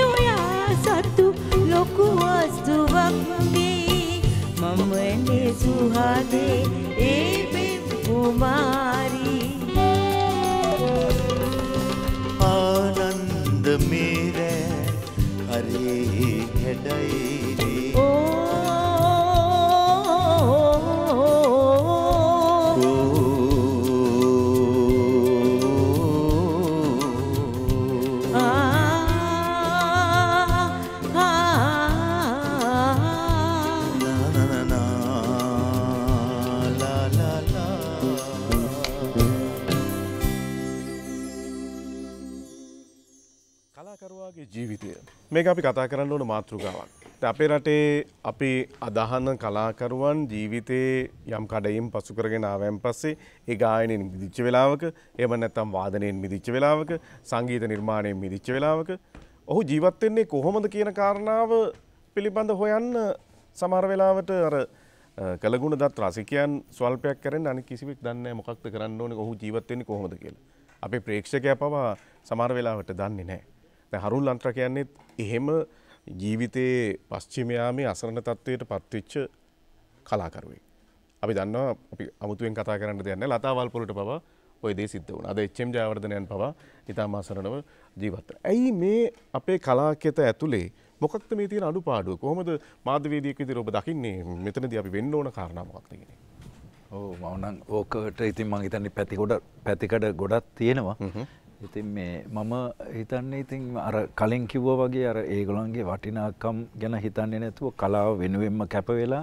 Mama and his सुहाने ए बिन कुमारी आनंद मेरे हरे हेडई ओ කලාකරුවාගේ ජීවිතය මේක අපි කතා කරන්න ඕන මාතෘකාවක්. අපේ රටේ අපි අදහන කලාකරුවන් ජීවිතේ යම් කඩයින් පසු කරගෙන ආවයන් පස්සේ ඒ ගායනයෙන් මිදිච්ච වෙලාවක එහෙම නැත්නම් වාදනයෙන් මිදිච්ච වෙලාවක සංගීත නිර්මාණයෙන් මිදිච්ච වෙලාවක ඔහු ජීවත් වෙන්නේ කොහොමද කියන කාරණාව පිළිබඳ හොයන්න සමහර වෙලාවට අර කලගුණ දත් රසිකයන් ස්වල්පයක් කරන්නේ අනිත් කිසිවෙක් දන්නේ නැහැ මොකක්ද කරන්න ඕනේ ඔහු ජීවත් වෙන්නේ කොහොමද කියලා. අපේ ප්‍රේක්ෂකයා පවා සමහර වෙලාවට දන්නේ නැහැ. දැන් හරුන් ලන්ත්‍රා කියන්නේත් එහෙම ජීවිතයේ පශ්චිම යාමේ අසරණ තත්වයට පත්වෙච්ච කලාකරුවෙක්. අපි දන්නවා අපි අමුතුවෙන් කතා කරන්න දෙයක් නැහැ. ලතා වල්පොලට පවා ওই දේ සිද්ධ වුණා. අද එච් එම් ජයවර්ධනයන් පවා ඊටම අසරණව ජීවත් වෙනවා. ඇයි මේ අපේ කලාකෙත ඇතුලේ මොකක්ද මේ තියෙන අඩුපාඩුව? කොහොමද මාධ්‍යවේදියෙක් විදිහට ඔබ දකින්නේ මෙතනදී අපි වෙන්න ඕන කාරණා මොකක්ද කියන්නේ? ඔව් මම නම් ඕකට ඉතින් මම හිතන්නේ පැති ගොඩ පැතිකඩ ගොඩක් තියෙනවා. ඉතින් මේ මම හිතන්නේ ඉතින් අර කලින් කිව්වා වගේ අර ඒගොල්ලන්ගේ වටිනාකම් ගැන හිතන්නේ නැතුව කලාව වෙනුවෙන්ම කැප වෙලා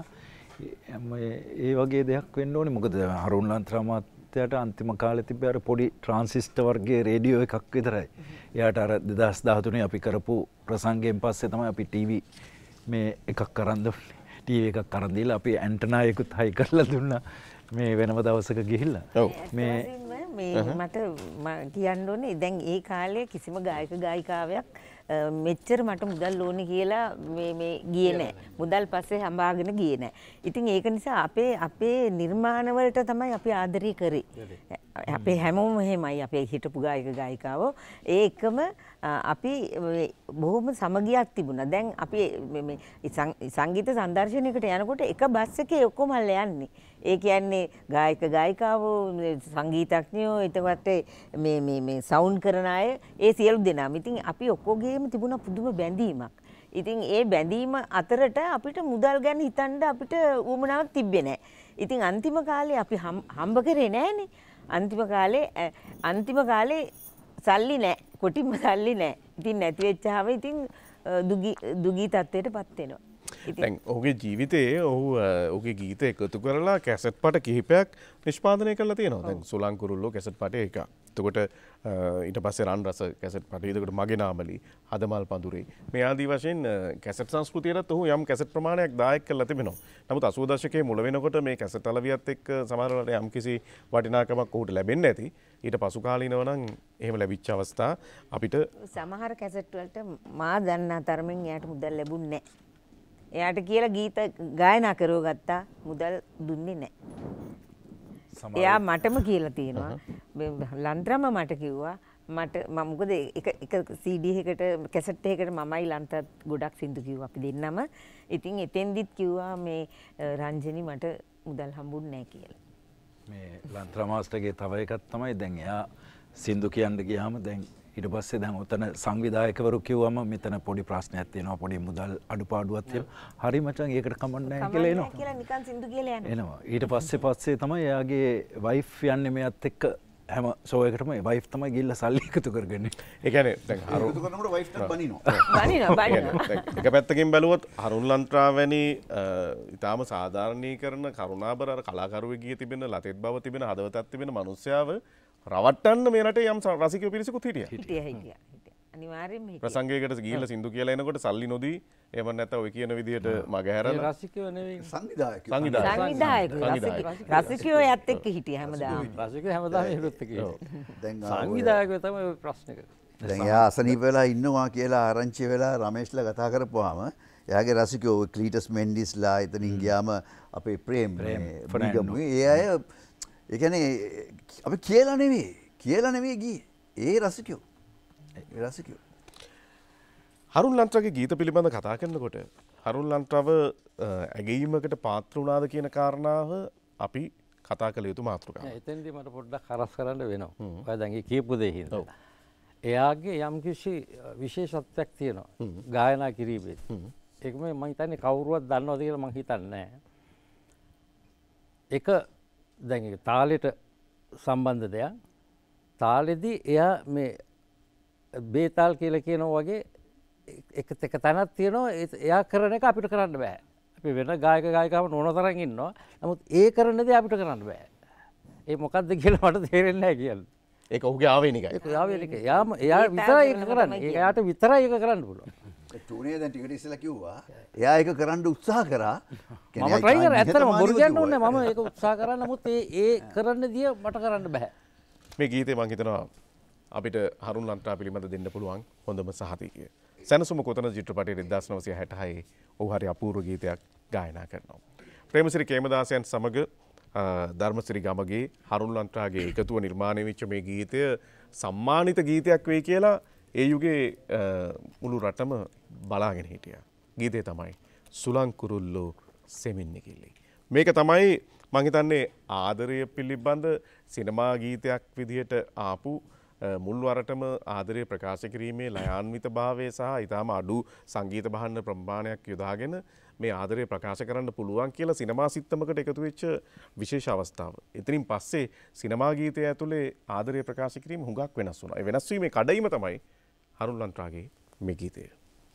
ඒ වගේ දෙයක් වෙන්න ඕනේ. මොකද හරුන් ලන්ත්‍රා මහත්තයාට අන්තිම කාලේ තිබ්බ අර පොඩි ට්‍රාන්සිස්ටර් වර්ගයේ රේඩියෝ එකක් විතරයි. එයාට අර දෙදාස් දහතුනේ අපි කරපු ප්‍රසංගයෙන් පස්සේ තමයි අපි ටීවී මේ එකක් අරන් දුන්නේ. ටීවී එකක් අරන් දීලා අපි ඇන්ටනා එකකුත් හයි කරලා දුන්නා. මේ වෙනම දවසක ගිහිල්ලා. ඔව්. මේ මේ මට කියන්න ඕනේ දැන් ඒ කාලේ කිසිම ගායක ගායිකාවක් මෙච්චර මට මුදල් ඕනේ කියලා මේ මේ ගියේ නැහැ. මුදල් පස්සේ හම්බාගෙන ගියේ නැහැ. ඉතින් ඒක නිසා අපේ අපේ නිර්මාණ වලට තමයි අපි ආදරය කරේ. අපේ හැමෝම එහෙමයි අපේ හිටපු ගායක ගායිකාවෝ. ඒ එකම අපි බොහොම සමගියක් තිබුණා. දැන් අපි මේ සංගීත සංදර්ශනයකට යනකොට එක බස් එකේ ඔක්කොම යන්නේ. ඒ කියන්නේ ගායක ගායිකාවෝ සංගීතඥයෝ එතකොට මේ මේ මේ සවුන්ඩ් කරන අය ඒ සියලු දෙනාම. ඉතින් අපි ඔක්කොගේම තිබුණා පුදුම බැඳීමක්. ඉතින් ඒ බැඳීම අතරට අපිට මුදල් ගැන හිතන්න අපිට උවමනාවක් තිබ්බේ නැහැ. ඉතින් අන්තිම කාලේ අපි හම්බ කරේ නැහනේ. අන්තිම කාලේ අන්තිම කාලේ සල්ලි නැහැ. කොටින්ම සල්ලි නැහැ. ඉතින් නැති වෙච්චාම ඉතින් දුගී දුගී තත්ත්වයටපත් වෙනවා. දැන් ඔහුගේ ජීවිතයේ ඔහු ඔහුගේ ගීත එකතු කරලා කැසට් පට කිහිපයක් නිෂ්පාදනය කරලා තියෙනවා. දැන් සුලං කුරුල්ලෝ කැසට් පටේ එකක්. එතකොට ඊට පස්සේ රන් රස කැසට් පටේ. එතකොට මගේ නාමලි, හදමල් පඳුරේ. මේ ආදී වශයෙන් කැසට් සංස්කෘතියටත් ඔහු යම් කැසට් ප්‍රමාණයක් දායක කරලා තිබෙනවා. නමුත් අසූ දශකයේ මුල වෙනකොට මේ කැසට් අලවියත් එක්ක සමහර වෙලාවට යම්කිසි වටිනාකමක් ඔහුට ලැබෙන්නේ නැති. ඊට පසු කාලීනව නම් එහෙම ලැබිච්ච අවස්ථා අපිට සමහර කැසට් වලට මා දන්නා තරමින් එයාට මුදල් ලැබුණේ නැහැ. එයාට කියලා ගීත ගායනා කරව ගත්තා මුදල් දුන්නේ නැහැ. එයා මටම කියලා තියෙනවා. ලන්ත්‍රාම මට කිව්වා මට මම මොකද එක එක සී ඩී එකකට කැසට් එකකට මමයි ලන්ත්‍රාත් ගොඩක් සින්දු කිව්වා අපි දෙන්නම. ඉතින් එතෙන්දිත් කිව්වා මේ රංජනි මට මුදල් හම්බුන්නේ නැහැ කියලා. මේ ලන්ත්‍රා මාස්ටර්ගේ තව එකක් තමයි දැන් එයා සින්දු කියන්න ගියාම දැන් ඊට පස්සේ දැන් උතන සංවිධායකවරු කිව්වම මෙතන පොඩි ප්‍රශ්නයක් තියෙනවා පොඩි මුදල් අඩුපාඩුවක් තියෙනවා. හරි මචං ඒකට කමක් නැහැ කියලා එනවා. කියලා නිකන් සින්දු කියලා යනවා. එනවා. ඊට පස්සේ පස්සේ තමයි එයාගේ වයිෆ් යන්නේ මෙයත් එක්ක හැම ෂෝ එකටම වයිෆ් තමයි ගිහිල්ලා සල්ලි එකතු කරගන්නේ. ඒ කියන්නේ දැන් හරුන් එකතු කරනකොට වයිෆ් ටත් බනිනවා. බනිනවා බනිනවා. එක පැත්තකින් බැලුවොත් හරුන් ලන්ත්‍රා වැනි ඊටාම සාධාරණීකරණ කරුණාබර කලාකරුවෙක් ගියේ තිබෙන ලතෙත් බව තිබෙන හදවතක් තිබෙන මිනිස්යාව රවට්ටන්න මේ රටේ යම් රසිකයෝ පිරිසකුත් හිටියා. හිටියා හිටියා. අනිවාර්යෙන්ම හිටියා. ප්‍රසංගයකට ගිහිල්ලා සින්දු කියලා එනකොට සල්ලි නොදී එහෙම නැත්නම් ඔය කියන විදිහට මග හැරලා රසිකයෝ නෙවෙයි සංවිධායකයෝ. සංවිධායකයෝ රසිකයෝ යත් එක්ක හිටියා හැමදාම. රසිකයෝ හැමදාම ඉරුත් එක්ක. දැන් සංවිධායකයෝ තමයි ඔය ප්‍රශ්නේ කරන්නේ. දැන් එයා අසනීප වෙලා ඉන්නවා කියලා ආරංචි වෙලා රමේෂ්ලා කතා කරපුවාම එයාගේ රසිකයෝ ක්ලීටස් මෙන්ඩිස්ලා එතනින් ගියාම අපේ ප්‍රේම් ප්‍රේම් ඒ අය ඒ කියන්නේ අපි කියලා නෙවෙයි කියලා නෙවෙයි ගියේ ඒ රසිකයෝ ඒ රසිකයෝ හරුන් ලන්ත්‍රාගේ ගීත පිළිබඳ කතා කරනකොට හරුන් ලන්ට්‍රාව ඇගීමකට පාත්‍ර වුණාද කියන කාරණාව අපි කතා කළ යුතු මාතෘකාවක්. එතෙන්දී මට පොඩ්ඩක් හරස් කරන්න වෙනවා. ඔය දැන් ඒ කියපු දේ හින්දා. එයාගේ යම්කිසි විශේෂත්වයක් තියෙනවා. ගායනා කිරීමේදී. ඒක මම හිතන්නේ කවුරුවත් දන්නවද කියලා මම හිතන්නේ නැහැ. එක දැන් ඒක තාලෙට සම්බන්ධ දෙයක්. තාලෙදී එයා මේ බේතාල් කියලා කියනවා වගේ එක එක තැනක් තියෙනවා. එයා කරන එක අපිට කරන්න බෑ. අපි වෙන ගායක ගායිකාව නොන තරම් ඉන්නවා. නමුත් ඒ කරන දේ අපිට කරන්න බෑ. ඒ මොකක්ද කියලා මට තේරෙන්නේ නැහැ කියලා. ඒක ඔහුගේ ආවේනිකයි. ඒක ආවේනිකයි. එයාම එයා විතරයි ඒක කරන්නේ. ඒක එයාට විතරයි ඒක කරන්න පුළුවන්. ටූනේ දැන් ටිකට ඉස්සෙල්ලා කිව්වා. එයා ඒක කරන්න උත්සාහ කරා. මම try කරා. ඇත්තටම බොරු කියන්න ඕනේ මම ඒක උත්සාහ කරා. නමුත් ඒ ඒ කරන්න දිය මට කරන්න බෑ. මේ ගීතේ මම හිතනවා අපිට හරුන් ලන්ට්‍රා පිළිබඳ දෙන්න පුළුවන් හොඳම සහතිකය. සැනසුම කොතන චිත්‍රපටයේ දෙදහස් නවසිය හැටහය ඔහු හරි අපූර්ව ගීතයක් ගායනා කරනවා. ප්‍රේමසිරි කේමදාසයන් සමග ධර්මසිරි ගමගේ හරුන් ලන්ට්‍රාගේ එකතුව නිර්මාණය වෙච්ච මේ ගීතය සම්මානිත ගීතයක් වෙයි කියලා ඒ යුගයේ මුළු රටම බලාගෙන හිටියා. ගීතය තමයි සුලං කුරුල්ලෝ සෙමින් නිකිලි. මේක තමයි මම හිතන්නේ ආදරය පිළිබඳ සිනමා ගීතයක් විදිහට ආපු මුල්වරටම ආදරය ප්‍රකාශ කිරීමේ ලයාන්විත භාවය සහ ඊටාම අඩු සංගීත භාණ්ඩ ප්‍රමාණයක් යොදාගෙන මේ ආදරය ප්‍රකාශ කරන්න පුළුවන් කියලා සිනමා සිත්තමකට එකතු වෙච්ච විශේෂ අවස්ථාව. එතනින් පස්සේ සිනමා ගීතය ඇතුලේ ආදරය ප්‍රකාශ කිරීම හුඟක් වෙනස් වුණා. ඒ වෙනස් වීමේ කඩයිම තමයි හරුන් ලන්ට්‍රාගේ මේ ගීතය.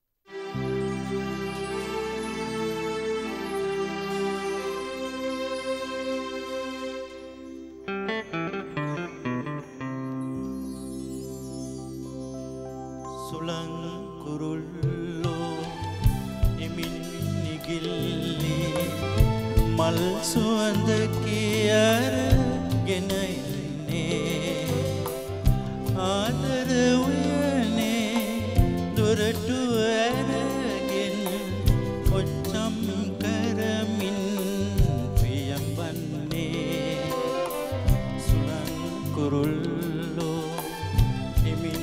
සුලං කුරුල්ලෝ එමින් නිගිල්ලි මල් සුවඳ කියරගෙන එන්නේ ආදර උයනේ දොරටු ඇරගෙන ඔච්චම් කරමින් පියඹන්නේ සුලං කුරුල්ලෝ එමින්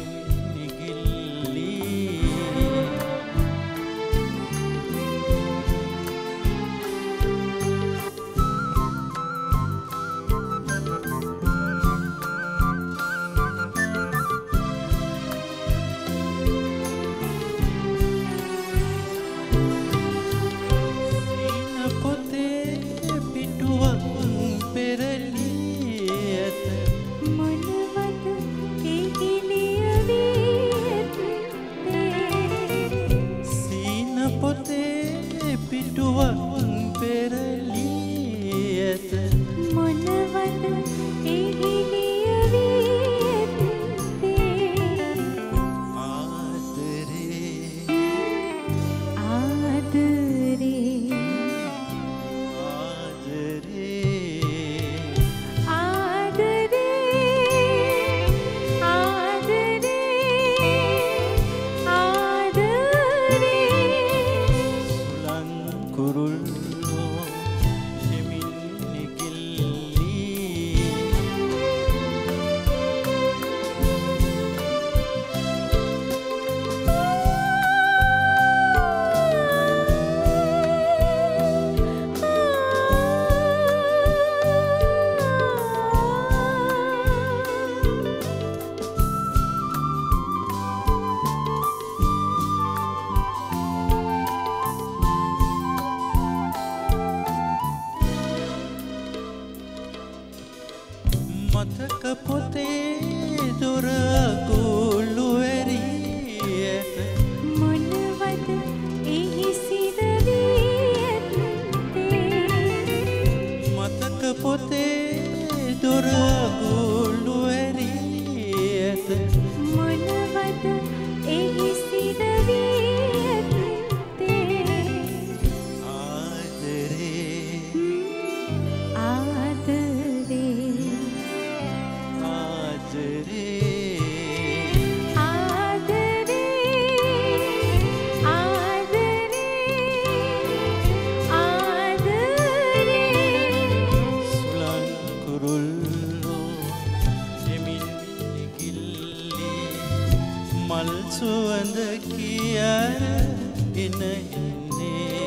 මල් සුවඳ කියර එන එන්නේ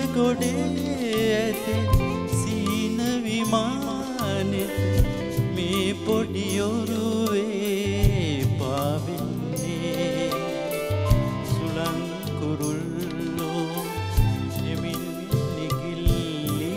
ගොඩේ ඇති සීන විමානෙට මේ පොඩි ඔරුවේ පාවෙන්නේ සුළං කුරුල්ලෝ එමින් නිකිල්ලී.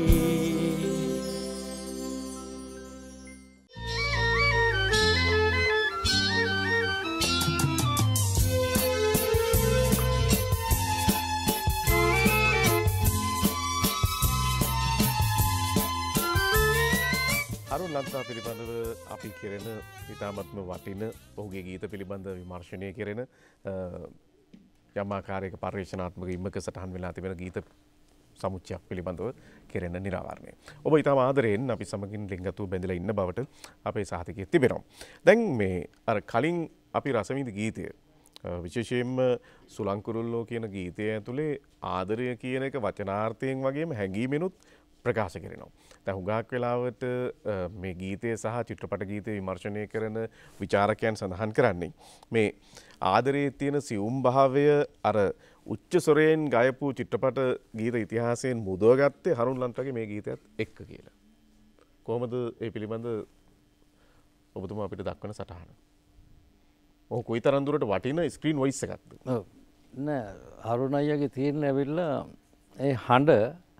හරුන් ලන්ත්‍රා පිළිබඳව අපි කෙරෙන ඉතාමත්ම වටින ඔහුගේ ගීත පිළිබඳ විමර්ශනය කෙරෙන යමාකාරයක පර්යේෂණාත්මක ඉම්මක සටහන් වෙලා තිබෙන ගීත සමුච්චයක් පිළිබඳව කෙරෙන නිරාවරණය. ඔබ ඉතාම ආදරයෙන් අපි සමගින් ලිංගතුව බැඳලා ඉන්න බවට අපේ සහතිකයේ තිබෙනවා. දැන් මේ අර කලින් අපි රසවිඳ ගීතය විශේෂයෙන්ම සුලංකුරුල්ලෝ කියන ගීතය ඇතුලේ ආදරය කියන එක වචනාර්ථයෙන් වගේම හැඟීමෙනුත් ප්‍රකාශ කරනවා. දැන් හුඟක් වෙලාවට මේ ගීතය සහ චිත්‍රපට ගීතය විමර්ශනය කරන විචාරකයන් සඳහන් කරන්නේ මේ ආදරයේ තියෙන සියුම් භාවය අර උච්ච ස්වරයෙන් ගයපු චිත්‍රපට ගීත ඉතිහාසයෙන් මුදවගත්තේ හරුන් ලන්ත්‍රාගේ මේ ගීතයත් එක්ක කියලා. කොහොමද ඒ පිළිබඳ ඔබතුමා අපිට දක්වන සටහන? ඔහු කොයිතරම් දුරට වටින ස්ක්‍රීන් වොයිස් එකක්ද? ඔව්. නෑ හරුන් අයියාගේ තියෙන ඇවිල්ලා ඒ හඬ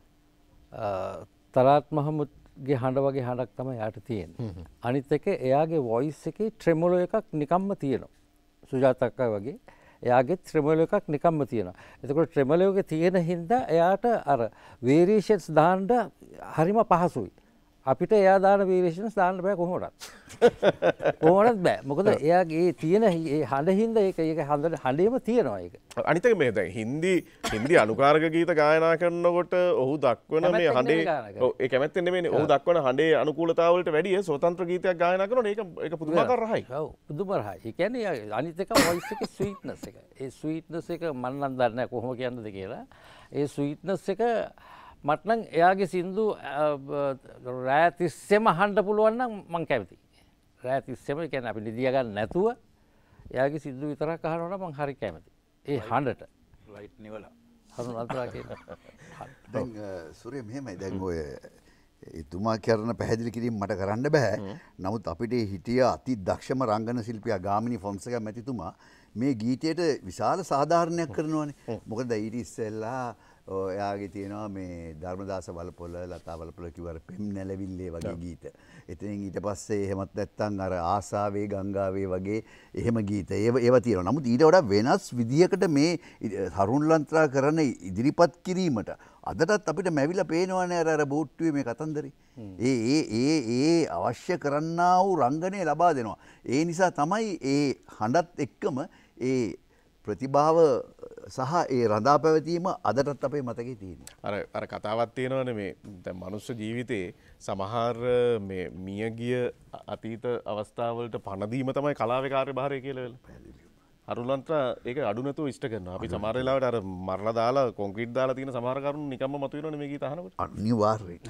තරාත් මහමුද්ගේ හඬ වගේ හඬක් තමයි යාට තියෙන්නේ. අනිත් එක එයාගේ වොයිස් එකේ ට්‍රෙමොලෝ එකක් නිකම්ම තියෙනවා. සුජාත අක්කා වගේ එයාගේ ට්‍රෙමොලෝ එකක් නිකම්ම තියෙනවා. එතකොට ට්‍රෙමොලෝ එකේ තියෙන හින්දා එයාට අර වේරියේෂන්ස් දාන්න හරිම පහසුයි. අපිට එයා දාන වේරියේෂන්ස් දාන්න බෑ කොහොමවත්. කොහොමවත් බෑ. මොකද එයාගේ තියෙන ඒ හඬ හින්දා ඒක ඒක හඬ හඬේම තියෙනවා ඒක. අනිත් එක මේ දැන් හින්දි හින්දි අනුකාරක ගීත ගායනා කරනකොට ඔහු දක්වන මේ හඬේ ඔව් ඒ කැමැත්තෙන් නෙමෙයිනේ ඔහු දක්වන හඬේ අනුකූලතාව වලට වැඩිය ස්වතන්ත්‍ර ගීතයක් ගායනා කරනකොට ඒක ඒක පුදුමාකාර රහයි. ඔව් පුදුම රහයි. ඒ කියන්නේ අනිත් එක වොයිස් එකේ ස්වීට්නස් එක. ඒ ස්වීට්නස් එක මම නම් දන්නේ නැහැ කොහොම කියන්නද කියලා. ඒ ස්වීට්නස් එක මට නම් එයාගේ සින්දු රෑ තිස්සෙම අහන්න පුළුවන් නම් මං කැමතියි. රෑ තිස්සෙම කියන්නේ අපි නිදිය ගන්න නැතුව එයාගේ සින්දු විතරක් අහනවා නම් මං හරි කැමතියි. ඒ හඬට ලයිට් නිවලා හරුන් ලන්ත්‍රා කියන. දැන් සූර්ය මෙහෙමයි දැන් ඔය එතුමා කරන පැහැදිලි කිරීම මට කරන්න බෑ. නමුත් අපිට හිටිය අති දක්ෂම රංගන ශිල්පියා ගාමිණී ෆොන්සේකා මැතිතුමා මේ ගීතයට විශාල සාධාරණයක් කරනවානේ. මොකද ඊට ඉස්සෙල්ලා ඔයාගේ තියෙනවා මේ ධර්මදාස වලපොළ ලතා වලපොළ කිව්ව පෙම් නැලවිල්ලේ වගේ ගීත. එතනින් ඊට පස්සේ එහෙමත් නැත්තම් අර ආසාවේ ගංගාවේ වගේ එහෙම ගීත. ඒව ඒව තියෙනවා. නමුත් ඊට වඩා වෙනස් විදියකට මේ හරුන් ලන්ත්‍රා කරන ඉදිරිපත් කිරීමට අදටත් අපිට මැවිලා පේනවනේ අර අර බෝට්ටුවේ මේ කතන්දරේ. ඒ ඒ ඒ ඒ අවශ්‍ය කරන්නා වූ රංගනය ලබා දෙනවා. ඒ නිසා තමයි ඒ හඬත් එක්කම ඒ ප්‍රතිභාව සහ ඒ රඳා පැවතීම අදටත් අපේ මතකේ තියෙනවා. අර අර කතාවක් තියෙනවනේ මේ දැන් මනුස්ස ජීවිතේ සමහර මේ මියගිය අතීත අවස්ථාවලට පණ දීම තමයි කලාවේ කාර්යභාරය කියලා වෙලා. හරුන් ලන්ත්‍රා ඒක අඩු නැතුව ඉෂ්ට කරනවා. අපි සමහර වෙලාවට අර මරලා දාලා කොන්ක්‍රීට් දාලා තියෙන සමහර කරුණු නිකම්ම මතුවෙනවනේ මේ ගීත අහනකොට. අනිවාර්යයෙන්.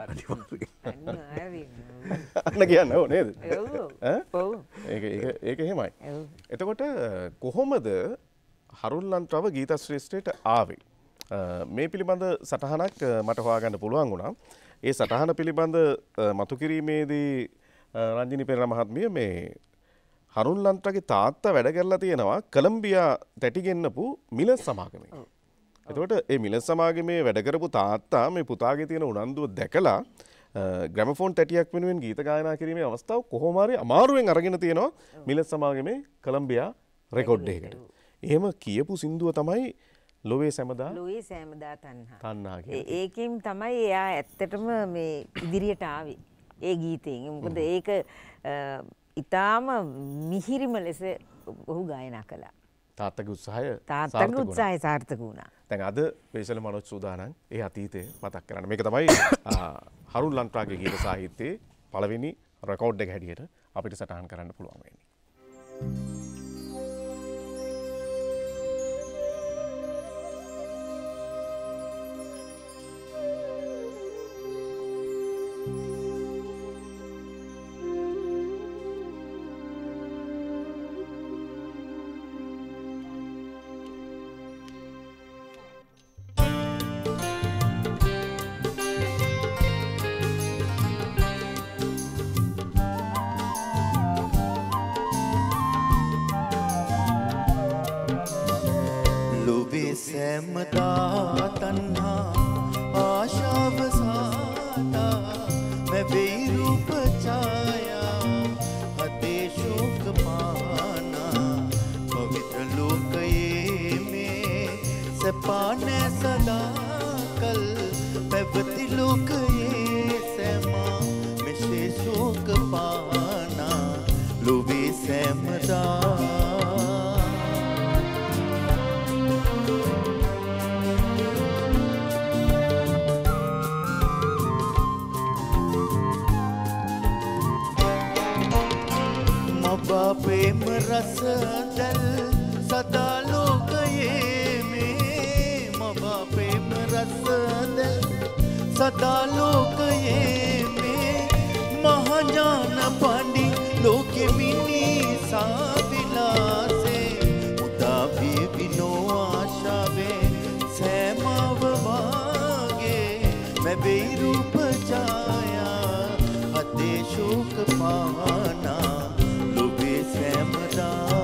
අනිවාර්යයෙන්. අන්න කියන්නේ ඕ නේද? ඔව්. ඈ? ඔව්. ඒක ඒක ඒක එහෙමයි. ඔව්. එතකොට කොහොමද හරුන් ලන්ත්‍රාව ගීත ශ්‍රේෂ්ඨයට ආවේ? මේ පිළිබඳ සටහනක් මට හොයාගන්න පුළුවන් වුණා. ඒ සටහන පිළිබඳ මතු කිරීමේදී රංජිනී පෙරේරා මහත්මිය මේ හරුන් ලන්ත්‍රාගේ තාත්තා වැඩ කරලා තියෙනවා කොලොම්බියා තැටිගෙන්නපු මිලස් සමාගමේ. එතකොට ඒ මිලස් සමාගමේ වැඩ කරපු තාත්තා මේ පුතාගේ තියෙන උනන්දුව දැකලා ග්‍රැමෆෝන් තැටියක් වෙනුවෙන් ගීත ගායනා කිරීමේ අවස්ථාව කොහොම හරි අමාරුවෙන් අරගෙන තියෙනවා මිලස් සමාගමේ කොලොම්බියා රෙකෝඩ් එකකට. එහෙම කියපු සින්දුව තමයි ලොවේ සැමදා ලොවේ සැමදා තණ්හා. තණ්හා කියන්නේ. ඒකෙන් තමයි එයා ඇත්තටම මේ ඉදිරියට ආවේ. ඒ ගීතයෙන්. මොකද ඒක ඊටාම මිහිරිම ලෙස ඔහු ගායනා කළා. තාත්තගේ උත්සාහය තාත්තගේ උත්සාහය සාර්ථක වුණා. දැන් අද වේසල මනෝජ් සූදානම් ඒ අතීතය මතක් කරන්න. මේක තමයි හරුන් ලන්ත්‍රාගේ ගීත සාහිත්‍යයේ පළවෙනි රෙකෝඩ් එක හැටියට අපිට සටහන් කරන්න පුළුවන් වෙන්නේ. ප්‍රේම රස දැල් සදා ලෝකයේ මේ මවා ප්‍රේම රස දැල් සදා ලෝකයේ මේ මහඥාන පඬි ලෝකෙ මිනිසා විලාසේ උදා වේ විනෝ ආශාවේ සෑමව වාගේ මැබේ රූප ඡායා අතේ ශෝක පානා ලොවේ සෑමදා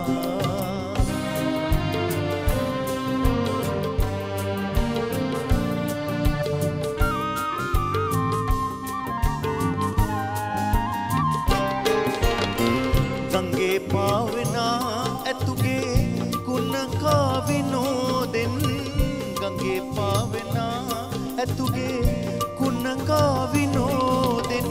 ගංගේ පාවෙනා ඇතුගේ කුණ කාවිනෝදෙන් ගංගේ පාවෙනා ඇතුගේ කුණ කාවිනෝදෙන්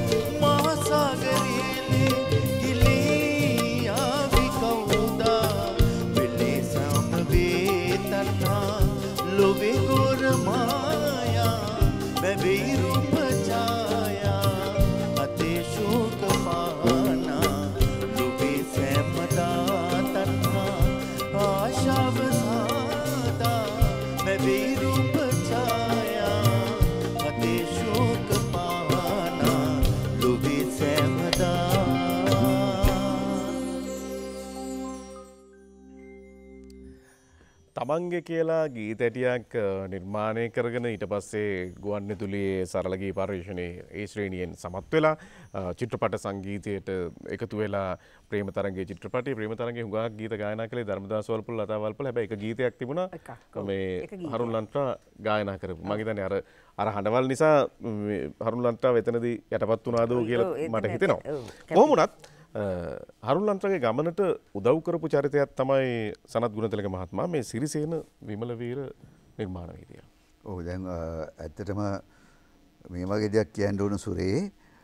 මහසාගරයේ ගිලී ආවි කවුදා වෙලේ සම වේතනා ලොවේ ගොර මායා බැබේ රූප ඡායා අතේ ශෝක පානා ලොවේ සෑමදා තණ්හා ආශාව සාදා බැබේ රූප ඡායා අතේ ශෝක පානා ලොවේ සෑමදා තමන්ගේ කියලා ගීත ඇටියක් නිර්මාණය කරගෙන ඊට පස්සේ ගුවන්විදුලියේ සරල ගී පරිශ්‍රණයේ ඒ ශ්‍රේණියෙන් සමත් වෙලා චිත්‍රපට සංගීතයට එකතු වෙලා ප්‍රේම තරංගයේ චිත්‍රපටයේ ප්‍රේම තරංගයේ හුඟක් ගීත ගායනා කළේ ධර්මදාස වල්පොල ලතා වල්පොල. හැබැයි එක ගීතයක් තිබුණා මේ හරුන් ලන්ත්‍රා ගායනා කරපු. මම හිතන්නේ අර අර හඬවල් නිසා හරුන් ලන්ත්‍රා එතනදී යටපත් වුණාදෝ කියලා මට හිතෙනවා. කොහොම වුණත් හරුන් ලන්ත්‍රාගේ ගමනට උදව් කරපු චරිතයක් තමයි සනත් ගුණතිලක මහත්මයා මේ සිරිසේන විමලවීර නිර්මාණවේදියා. ඔව් දැන් ඇත්තටම මේ වගේ දෙයක් කියන්න ඕන සුරේ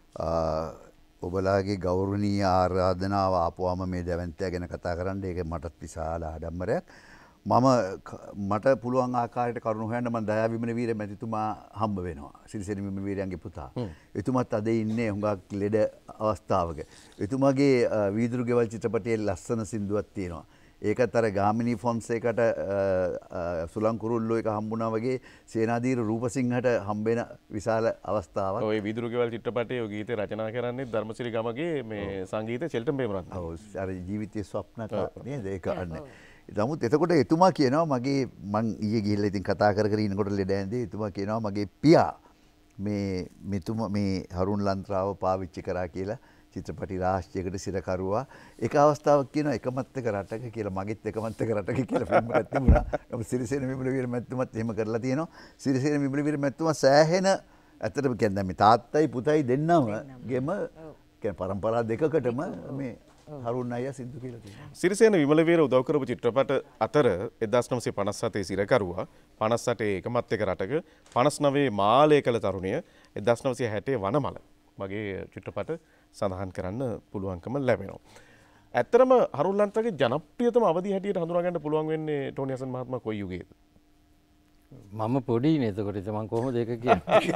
ඔබලාගේ ගෞරවනීය ආරාධනාව ආපුවම මේ දැවැන්තයා ගැන කතා කරන්න ඒක මටත් විශාල ආඩම්බරයක්. මම මට පුළුවන් ආකාරයට කරුණු හොයන්න මම දයා විමල වීර මැතිතුමා හම්බ වෙනවා. සිරිසේන විමල වීරයන්ගේ පුතා. එතුමත් අද ඉන්නේ හුඟක් ලෙඩ අවස්ථාවක. එතුමාගේ වීදුරු ගෙවල් චිත්‍රපටයේ ලස්සන සින්දුවක් තියෙනවා. ඒකත් අර ගාමිණී ෆොන්සේකට සුලං කුරුල්ලෝ එක හම්බුණා වගේ සේනාධීර රූපසිංහට හම්බෙන විශාල අවස්ථාවක්. ඔය වීදුරු ගෙවල් චිත්‍රපටයේ ඔය ගීතේ රචනා කරන්නේ ධර්මසිරි ගමගේ මේ සංගීත චෙල්ටන් බේමරත්න. ඔව් අර ජීවිතයේ ස්වප්න නේද ඒක අන්නේ. නමුත් එතකොට එතුමා කියනවා මගේ මං ඊයේ ගිහිල්ලා ඉතින් කතා කර කර ඉනකොට ලෙඩ ඇඳේ එතුමා කියනවා මගේ පියා මේ මෙතුමා මේ හරුන් ලන්ත්‍රාව පාවිච්චි කරා කියලා චිත්‍රපටි රාශියකට සිරකරුවා එක අවස්ථාවක් කියනවා එකමත් එක රටක කියලා මගෙත් එකමත් එක රටක කියලා ෆිල්ම් එකක් තිබුණා. නමුත් සිරිසේන විමලවීර මැතිතුමත් එහෙම කරලා තියෙනවා. සිරිසේන විමලවීර මැතිතුමා සෑහෙන ඇත්තටම කියන්නේ මේ තාත්තයි පුතයි දෙන්නම ගෙම කියන්නේ පරම්පරා දෙකකටම මේ හරුන් අයියා සින්දු කියලා තියෙනවා. සිරිසේන විමලවීර උදව් කරපු චිත්‍රපට අතර එක්දාස් නවසිය පනස් හතේ සිරකරුවා, පනස් අටේ එකමත් එක රටක, පනස් නවයේ මාලය කළ තරුණිය, එක්දාස් නවසිය හැටේ වනමල වගේ චිත්‍රපට සඳහන් කරන්න පුළුවන්කම ලැබෙනවා. ඇත්තරම හරුන් ලන්ත්‍රාගේ ජනප්‍රියතම අවධිය හැටියට හඳුනා ගන්න පුළුවන් වෙන්නේ ටෝනි හසන් මහත්මයා කොයි යුගයේද? මම පොඩි නේ එතකොට ඉතින් මම කොහොමද ඒක කියන්නේ?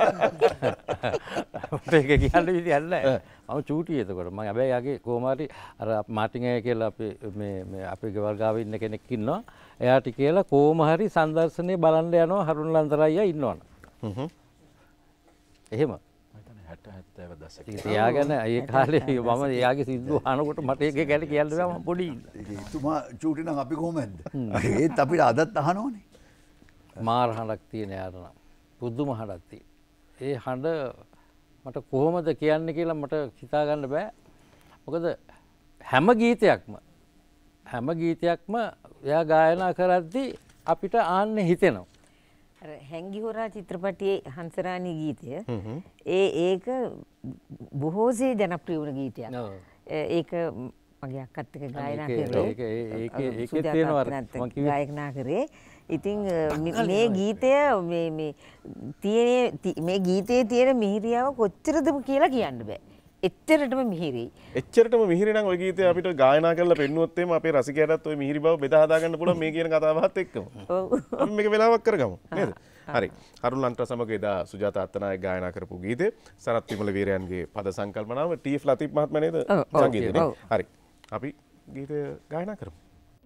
ඒක කියන්න විදියක් නැහැ. මම චූටි එතකොට. මම හැබැයි යාගේ කොහොම හරි අර මාටින් අය කියලා අපේ මේ මේ අපේ ගෙවල් ගාව ඉන්න කෙනෙක් ඉන්නවා. එයාට කියලා කොහොම හරි සංදර්ශනේ බලන්න යනවා හරුන් ලන්ත්‍රා අයියා ඉන්නවනේ. හ්ම්. එහෙම. හැට හැත්තෑව දශක. එයා ගැන ඒ කාලේ මම එයාගේ සින්දු අහනකොට මට ඒක ගැන කියන්න බෑ මම පොඩි. එතුමා චූටි නම් අපි කොහොමද? ඒත් අපිට අදත් අහනෝනේ. මාර හඬක් තියෙන යාට නම් පුදුම හඬක් තියෙන. ඒ හඬ මට කොහොමද කියන්නේ කියලා මට හිතා ගන්න බෑ. මොකද හැම ගීතයක්ම හැම ගීතයක්ම එයා ගායනා කරද්දී අපිට ආන්නේ හිතෙනවා. අර හැංගි හොරා චිත්‍රපටයේ හංසරාණී ගීතය ඒ ඒක බොහෝසේ ජනප්‍රිය වුණ ගීතයක්. ඒක මගේ අක්කත් එක්ක ගායනා කරේ. ඒක ඒක ඒකේ තියෙනවා මම කිව්වේ ගායනා කරේ. ඉතින් මේ ගීතය මේ මේ තියෙන මේ ගීතයේ තියෙන මිහිරියාව කොච්චරද කියලා කියන්න බෑ. එච්චරටම මිහිරි. එච්චරටම මිහිරි නම් ওই ගීතය අපිට ගායනා කරලා පෙන්නුවොත් එimhe අපේ රසිකයටත් ওই මිහිරි බව බෙදා හදා ගන්න පුළුවන් මේ කියන කතාවත් එක්කම. ඔව්. අපි මේක වෙලාවක් කරගමු නේද? හරි. හරුන් ලන්ත්‍රා සමග එදා සුජාතා අත්තනායක ගායනා කරපු ගීතය සරත් විමල වීරයන්ගේ පද සංකල්පනාව ටී.එෆ්. ලතීෆ් මහත්මයා නේද සංගීතනේ? හරි. අපි ගීතය ගායනා කරමු.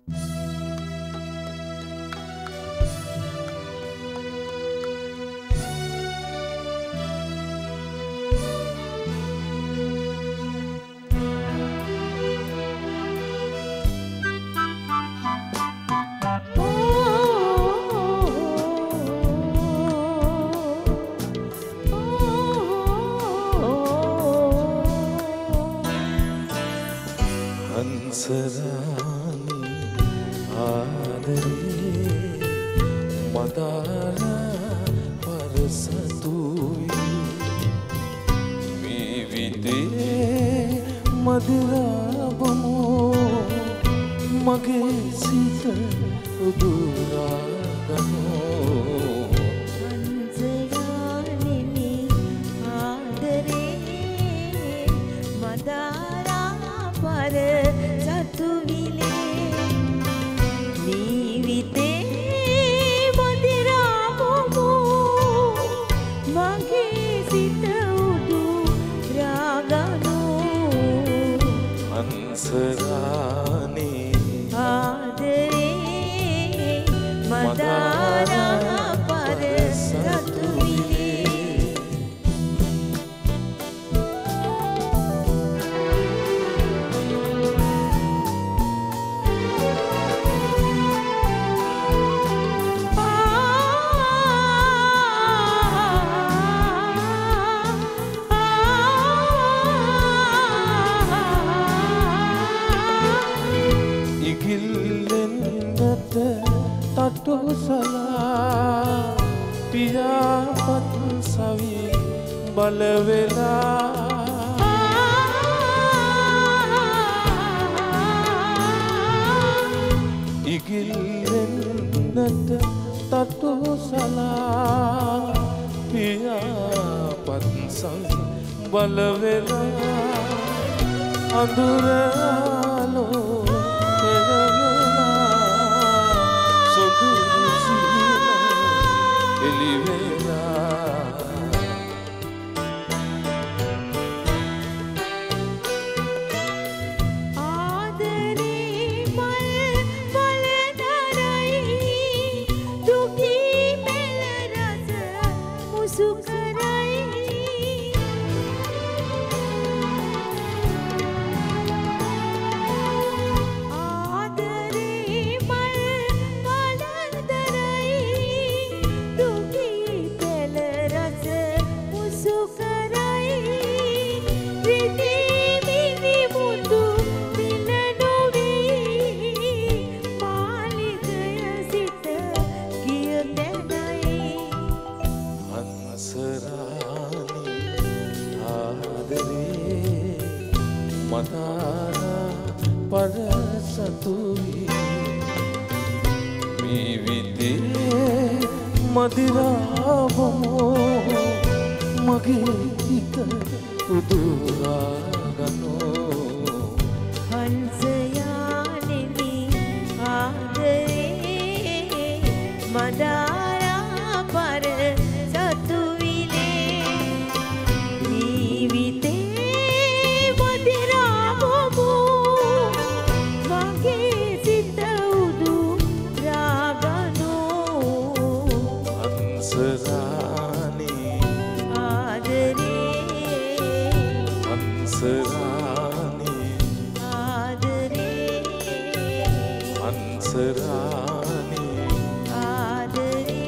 හංසරානි ආදරේ මදාර පරසතුයි මේ විදේ මදිරාබමෝ මගේ සිත උදුරාගනෝ හංසරානි ආදරේ මදාරා පර සතුවිලේ ජීවිතේ මදිරාවමෝ මගේ සිත උදු රාගනෝ හංසරානි ආදරේ මදාරා පර සතුවිලේ තටුසලා පියාපත් සවි බලවෙලා ඉගිල්ලෙන්නට තටුසලා පියාපත් සවි බලවෙලා අඳුරාලෝ මදිරාවමෝ මගේ හිත උදුරාගනෝ හංසයානෙමි ආදරේ මදාරා පර සතුවිලේ ජීවිතේ මදිරාවමෝ මගේ සිත උදු රාගනෝ හංසරානි ආදරේ හංසරානි ආදරේ හංසරානි ආදරේ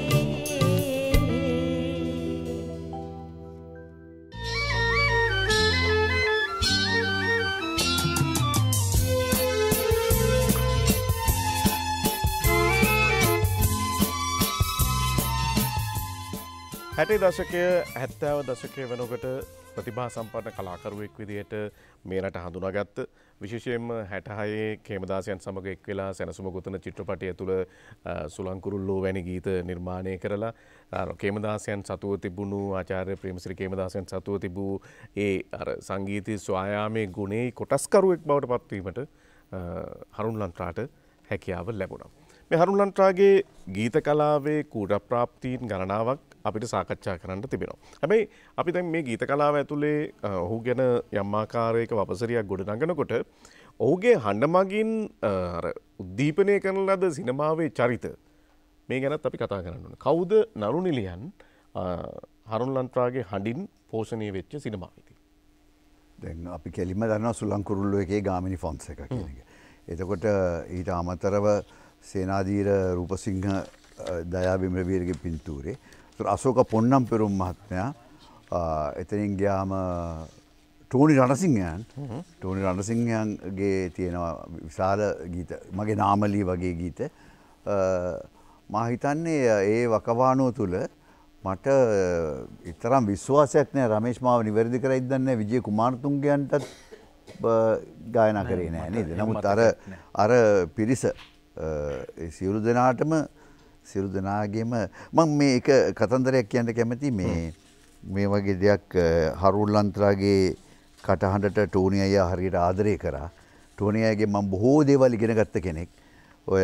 හැටේ දශකය හැත්තෑව දශකය වෙනකොට ප්‍රතිභා සම්පන්න කලාකරුවෙක් විදිහට මේ රට හඳුනාගත්ත විශේෂයෙන්ම හැටහයේ කේමදාසයන් සමග එක් වෙලා සැනසුම ගොතන චිත්‍රපටය තුළ සුලංකුරුල්ලෝ වැනි ගීත නිර්මාණය කරලා කේමදාසයන් සතුව තිබුණු ආචාර්ය ප්‍රේමසිරි කේමදාසයන් සතුව තිබූ ඒ අර සංගීතී ස්වායාමයේ ගුණේ කොටස්කරුවෙක් බවට පත්වීමට හරුන් ලන්ත්‍රාට හැකියාව ලැබුණා. මේ හරුන් ලන්ත්‍රාගේ ගීත කලාවේ කූට ප්‍රාප්තීන් ගණනාවක් අපිට සාකච්ඡා කරන්න තිබෙනවා. හැබැයි අපි දැන් මේ ගීත කලාව ඇතුලේ ඔහු ගැන යම් ආකාරයක වපසරියක් ගොඩනගනකොට ඔහුගේ හඬ මගින් අර උද්දීපනය කරන ලද සිනමාවේ චරිත මේ ගැනත් අපි කතා කරන්න ඕනේ. කවුද නරු නිලියන් හරුන් ලන්ත්‍රාගේ හඬින් පෝෂණය වෙච්ච සිනමාවේදී? දැන් අපි කෙලින්ම දන්නවා සුලං කුරුල්ලෝ එකේ ගාමිණී ෆොන්සේකා කියන එක. එතකොට ඊට අමතරව සේනාධීර රූපසිංහ දයා විමලවීරගේ පින්තූරේ අශෝක පොන්නම් පෙරුම් මහත්මයා එතනින් ගියාම ටෝනි රණසිංහයන් ටෝනි රණසිංහයන්ගේ තියෙනවා විශාල ගීත මගේ නාමලී වගේ ගීත මා හිතන්නේ ඒ වකවානුව තුළ මට ඉතරම් විශ්වාසයක් නෑ රමේෂ් මාව නිවැරදි කරයිද දන්නේ නැහැ විජය කුමාරතුංගයන්ටත් ගායනා කරේ නෑ නේද? නමුත් අර අර පිරිස සියලු දෙනාටම සියලු දෙනාගේම මම මේ එක කතන්දරයක් කියන්න කැමති මේ මේ වගේ දෙයක් හරුන් ලන්ත්‍රාගේ කටහඬට ටෝනි අයියා හරියට ආදරය කරා. ටෝනි අයියාගේ මම බොහෝ දේවල් ඉගෙන ගත්ත කෙනෙක්. ඔය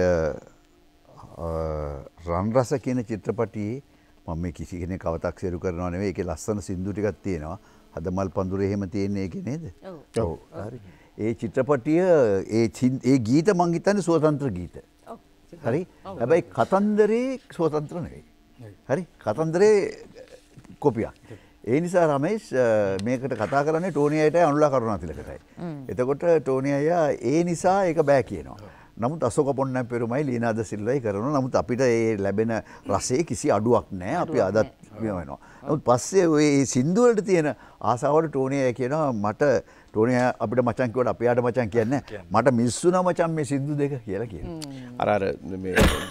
රන් රස කියන චිත්‍රපටියේ මම මේ කිසි කෙනෙක් අව탁සිරු කරනවා නෙවෙයි ඒකේ ලස්සන සින්දු ටිකක් තියෙනවා. හදමල් පඳුරේ එහෙම තියෙන්නේ ඒකේ නේද? ඔව්. හරි. ඒ චිත්‍රපටිය ඒ ඒ ගීත මං හිතන්නේ ස්වතන්ත්‍ර ගීත. හරි. හැබැයි කතන්දරේ ස්වතන්ත්‍ර නෙවෙයි. හරි. කතන්දරේ කොපියක්. ඒ නිසා රමේෂ් මේකට කතා කරන්නේ ටෝනි අයියටයි අනුලා කරුණාතිලකටයි. එතකොට ටෝනි අයියා ඒ නිසා ඒක බෑ කියනවා. නමුත් අශෝක පොන්නම් පෙරුමයි ලීනාද සිල්වයි කරනවා. නමුත් අපිට ඒ ලැබෙන රසයේ කිසි අඩුවක් නැහැ. අපි අදත් වෙනවා. නමුත් පස්සේ ওই සින්දු වලට තියෙන ආසාවට ටෝනි අයියා කියනවා මට ටෝනි අයියා අපිට මචං කිව්වට අපි යාට මචං කියන්නේ මට මිස්සුනා මචං මේ සින්දු දෙක කියලා කියනවා. අර අර මේ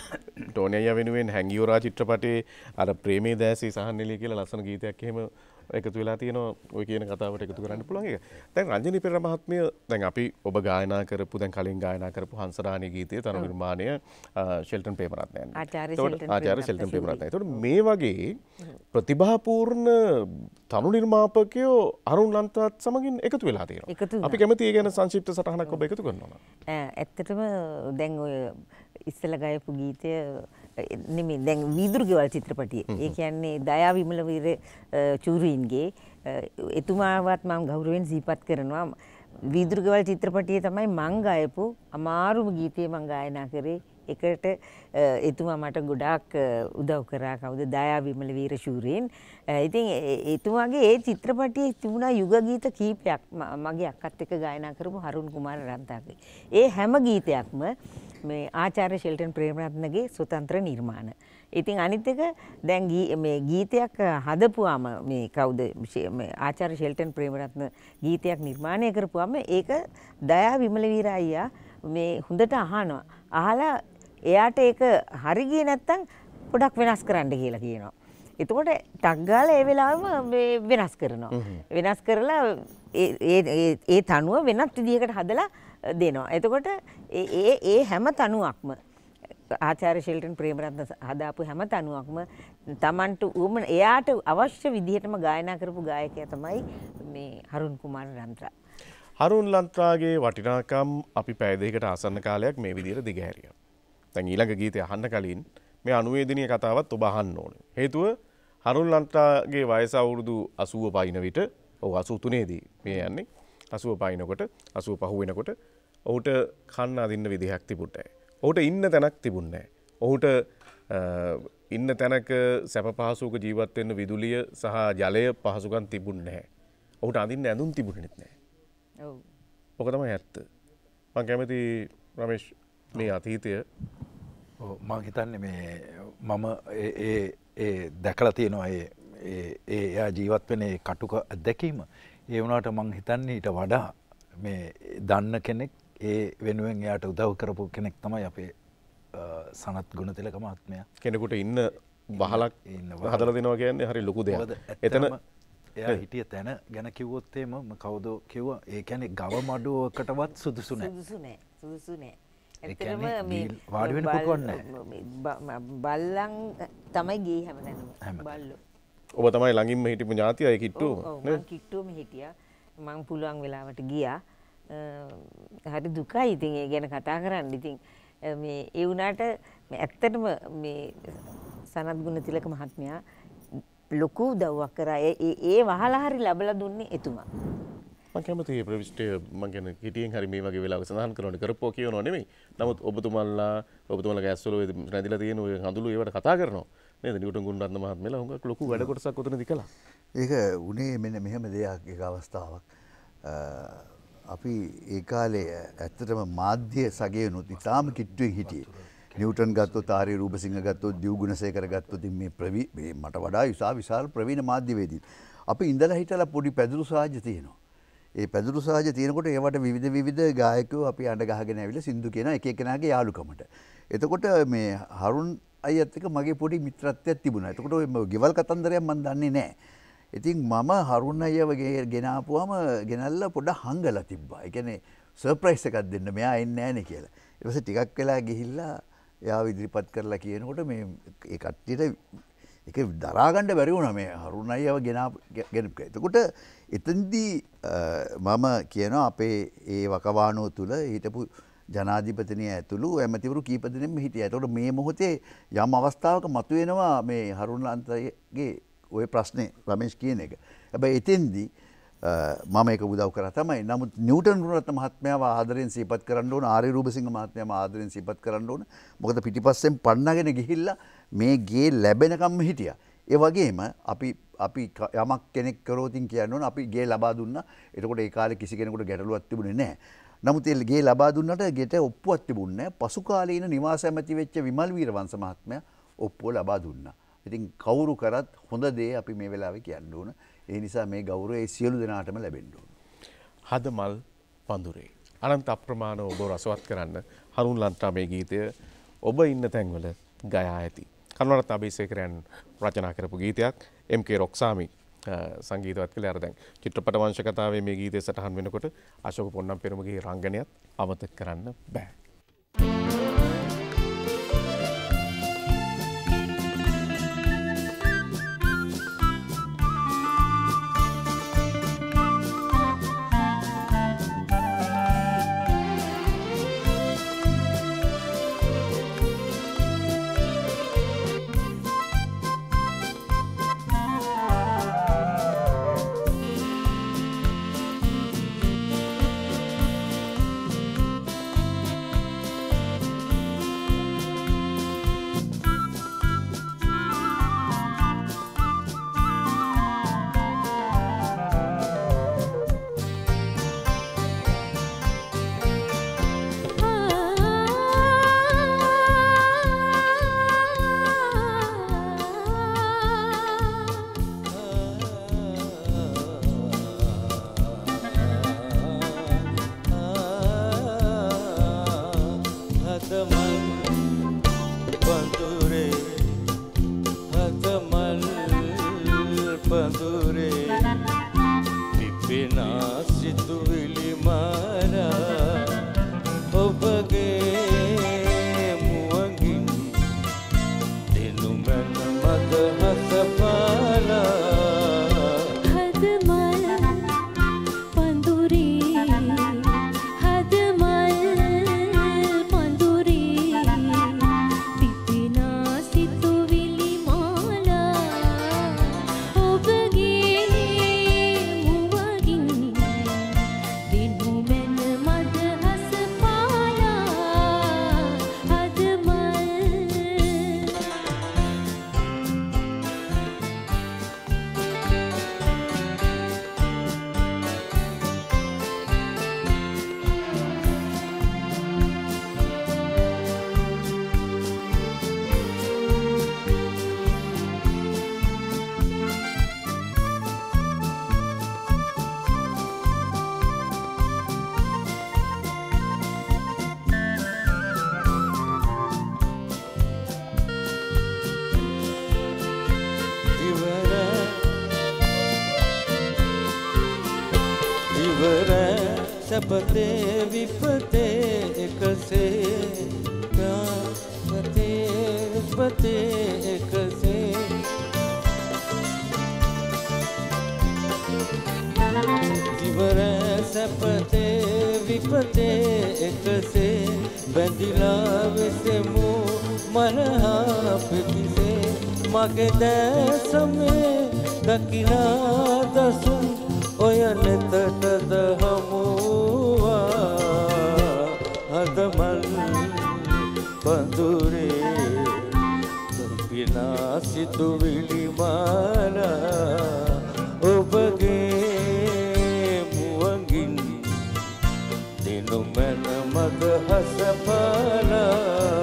ටෝනි අයියා වෙනුවෙන් හැංගියෝරා චිත්‍රපටයේ අර ප්‍රේමේ දෑසී සහනෙලිය කියලා ලස්සන ගීතයක් එහෙම එකතු වෙලා තියෙනවා. ඔය කියන කතාවට එකතු කරන්න පුළුවන් එක. දැන් රංජනී පෙරේරා මහත්මිය දැන් අපි ඔබ ගායනා කරපු දැන් කලින් ගායනා කරපු හංසරාණී ගීතයේ තනු නිර්මාණය ෂෙල්ටන් ප්‍රේමරත්නයන්. ආචාර්ය ෂෙල්ටන් ආචාර්ය ෂෙල්ටන් ප්‍රේමරත්නයන්. ඒතකොට මේ වගේ ප්‍රතිභාපූර්ණ තනු නිර්මාපකයෝ අරුන් ලන්ත්‍රාත් සමගින් එකතු වෙලා තියෙනවා. අපි කැමති ඒ ගැන සංක්ෂිප්ත සටහනක් ඔබ එකතු කරනවා. ඇත්තටම දැන් ඔය ඉස්සෙල්ලා ගායපු ගීතය නෙමෙයි දැන් වීදුරු ගෙවල් චිත්‍රපටියේ. ඒ කියන්නේ දයා විමලවීර චූරීන්ගේ එතුමාවත් මම ගෞරවයෙන් සිහිපත් කරනවා. වීදුරු ගෙවල් චිත්‍රපටියේ තමයි මං ගායපු අමාරුම ගීතය මං ගායනා කරේ. එකට එතුමා මට ගොඩාක් උදව් කරා කවුද දයා විමලවීර ශූරීන්. ඉතින් එතුමාගේ ඒ චිත්‍රපටියේ තිබුණා යුග ගීත කීපයක් මගේ අක්කත් එක්ක ගායනා කරපු හරුන් කුමාර රන්තාගේ. ඒ හැම ගීතයක්ම මේ ආචාර්ය ෂෙල්ටන් ප්‍රේමරත්නගේ ස්වතන්ත්‍ර නිර්මාණ. ඉතින් අනිත් එක දැන් මේ ගීතයක් හදපුවාම මේ කවුද ආචාර්ය ෂෙල්ටන් ප්‍රේමරත්න ගීතයක් නිර්මාණය කරපුවාම ඒක දයා විමලවීර අයියා මේ හොඳට අහනවා. අහලා එයාට ඒක හරි ගියේ නැත්තම් පොඩක් වෙනස් කරන්න කියලා කියනවා. එතකොට ටක් ගාලා ඒ වෙලාවෙම වෙනස් කරනවා. වෙනස් කරලා ඒ ඒ තනුව වෙනත් විදිහකට හදලා දෙනවා. එතකොට ඒ ඒ හැම තනුවක්ම ආචාර්ය ෂෙල්ටන් ප්‍රේමරත්න හදාපු හැම තනුවක්ම Tamanට උමන එයාට අවශ්‍ය විදිහටම ගායනා කරපු ගායකයා තමයි මේ හරුන් කුමාර රන්ත්‍රා. හරුන් ලන්ත්‍රාගේ වටිනාකම් අපි පැය දෙකකට ආසන්න කාලයක් මේ විදිහට දිගහැරියා. දැන් ඊළඟ ගීතය අහන්න කලින් මේ අනුවේදනීය කතාවත් ඔබ අහන්න ඕනේ. හේතුව හරුන් ලන්ත්‍රාගේ වයස අවුරුදු අසූව පයින් විට ඔව් අසූ තුනේ දී මේ යන්නේ. අසූව පයින්නකොට අසූව පහ වෙනකොට ඔහුට කන්න අදින්න විදිහක් තිබුණේ නැහැ. ඔහුට ඉන්න තැනක් තිබුණේ නැහැ. ඔහුට ඉන්න තැනක සැප පහසුක ජීවත් වෙන්න විදුලිය සහ ජලය පහසුකම් තිබුණේ නැහැ. ඔහුට අඳින්න ඇඳුම් තිබුණෙත් නැහැ. ඔව්. ඔක තමයි ඇත්ත. මම කැමති රමේෂ් මේ අතීතය ඔව් මම හිතන්නේ මේ මම ඒ ඒ දැකලා තියෙනවා ඒ ඒ එයා ජීවත් වෙන ඒ කටුක අත්දැකීම. ඒ වුණාට මම හිතන්නේ ඊට වඩා මේ දන්න කෙනෙක් ඒ වෙනුවෙන් එයාට උදව් කරපු කෙනෙක් තමයි අපේ සනත් ගුණතිලක මහත්මයා. කෙනෙකුට ඉන්න බහලක් හදලා දෙනවා කියන්නේ හරි ලොකු දෙයක්. එතන එයා හිටිය තැන ගැන කිව්වොත් එහෙම මම කවුද කිව්වා ඒ කියන්නේ ගව මඩුවකටවත් සුදුසු නැහැ. සුදුසු නැහැ. සුදුසු නැහැ. ඇත්තටම මේ වාඩි වෙන්න පුළුවන් නැහැ. බල්ලන් තමයි ගියේ හැමදැනම. බල්ලෝ. ඔබ තමයි ළඟින්ම හිටපු ඥාතිය ඒ කිට්ටුව. ඔව් මම කිට්ටුවම හිටියා. මම පුළුවන් වෙලාවට ගියා. හරි දුකයි ඉතින් ඒ ගැන කතා කරන්න. ඉතින් මේ ඒ වුණාට ඇත්තටම මේ සනත් ගුණතිලක මහත්මයා ලොකු උදව්වක් කරා. ඒ ඒ වහලා හරි ලැබලා දුන්නේ එතුමා. මම කැමතියි ප්‍රවිෂ්ටි මම කියන කිටියෙන් හරි මේ වගේ වෙලාවක සඳහන් කරනකොට කරපුවා කියනවා නෙමෙයි. නමුත් ඔබතුමල්ලා ඔබතුමල්ලාගේ ඇස්වල නැදිලා තියෙන ඔය හඳුළු ඒවට කතා කරනවා. නේද? නිව්ටන් ගුණරත්න මහත්මයාලා හුඟක් ලොකු වැඩ කොටසක් උතනදී කළා. ඒක උනේ මෙන්න මෙහෙම දෙයක් එක අවස්ථාවක්. අපි ඒ කාලේ ඇත්තටම මාධ්‍ය සගයනුත් ඉතාම කිට්ටුවෙන් හිටියේ. නිව්ටන් ගත්තොත් ආර්ය රූපසිංහ ගත්තොත් දිව් ගුණසේකර ගත්තොත් මේ ප්‍රවි මේ මට වඩා විශාල විශාල ප්‍රවීණ මාධ්‍යවේදීන්. අපි ඉඳලා හිටලා පොඩි පැදුරු සාජ්‍ය තියෙනවා. ඒ පැදුරු සාජ්‍ය තියෙනකොට ඒවට විවිධ විවිධ ගායකයෝ අපි අඬ ගහගෙන ඇවිල්ලා සින්දු කියන එක එකනාගේ යාළුකමට. එතකොට මේ හරුන් අයියත් එක්ක මගේ පොඩි මිත්‍රත්වයක් තිබුණා. එතකොට ඔය ගෙවල් කතන්දරයක් මම දන්නේ නැහැ. ඉතින් මම හරුන් අයියව ගෙන ආපුවම ගෙනල්ලා පොඩ්ඩක් හංගලා තිබ්බා. ඒ කියන්නේ සර්ප්‍රයිස් එකක් දෙන්න මෙයා එන්නේ නැහැ නේ කියලා. ඊට පස්සේ ටිකක් වෙලා ගිහිල්ලා එයාව ඉදිරිපත් කරලා කියනකොට මේ ඒ කට්ටියට ඒක දරා ගන්න බැරි වුණා මේ හරුන් අයියව ගෙන ගෙන. එතකොට එතෙන්දී මම කියනවා අපේ ඒ වකවානුව තුල හිටපු ජනාධිපතිනිය ඇතුළු ඇමතිවරු කීප දෙනෙක්ම හිටියා. එතකොට මේ මොහොතේ යම් අවස්ථාවක මතුවෙනවා මේ හරුන් ලන්තරගේ ඔය ප්‍රශ්නේ රමේෂ් කියන එක. හැබැයි එතෙන්දී මම ඒක උදව් කරා තමයි. නමුත් නිව්ටන් ගුණරත්න මහත්මයාව ආදරෙන් සිහිපත් කරන්න ඕන, ආර්ය රූපසිංහ මහත්මයාව ආදරෙන් සිහිපත් කරන්න ඕන. මොකද පිටිපස්සෙන් පන්නගෙන ගිහිල්ලා මේ ගේ ලැබෙනකම්ම හිටියා. ඒ වගේම අපි අපි යමක් කෙනෙක් කරෝතින් කියන්න ඕන අපි ගේ ලබා දුන්නා. එතකොට ඒ කාලේ කිසි කෙනෙකුට ගැටලුවක් තිබුණේ නැහැ. නමුත් ඒ ගේ ලබා දුන්නට ගෙට ඔප්පුවක් තිබුණේ නැහැ. පසු කාලේ ඉන නිවාස ඇමති වෙච්ච විමල් වීරවංශ මහත්මයා ඔප්පුව ලබා දුන්නා. ඉතින් කවුරු කරත් හොඳ දේ අපි මේ වෙලාවේ කියන්න ඕන. ඒ නිසා මේ ගෞරවය සියලු දෙනාටම ලැබෙන්න ඕන. හදමල් පඳුරේ අනන්ත අප්‍රමාණ ඔබ රසවත් කරන්න හරුන් ලන්ත්‍රා මේ ගීතය ඔබ ඉන්න තැන්වල ගයා ඇති. කරුණාරත්න අබේසේකරයන් රචනා කරපු ගීතයක්. එම් කේ රොක්සාමි සංගීතවත් කළේ. අර දැන් චිත්‍රපට වංශ කතාවේ මේ ගීතය සටහන් වෙනකොට අශෝක පොන්නම් පෙරමුගේ රංගනයත් අමතක කරන්න බෑ. සපතේ විපතේ එකසේ පතේ විපතේ එකසේ දිවර සපතේ විපතේ එකසේ බැඳිලා වෙසෙමු මනහා පිටිසේ මගේ දැසමේ දකිනා දසුන් ඔය නෙතටද සිතුවිලි මාලා ඔබගේ මුවගින් දිනු මන මද හසපාලා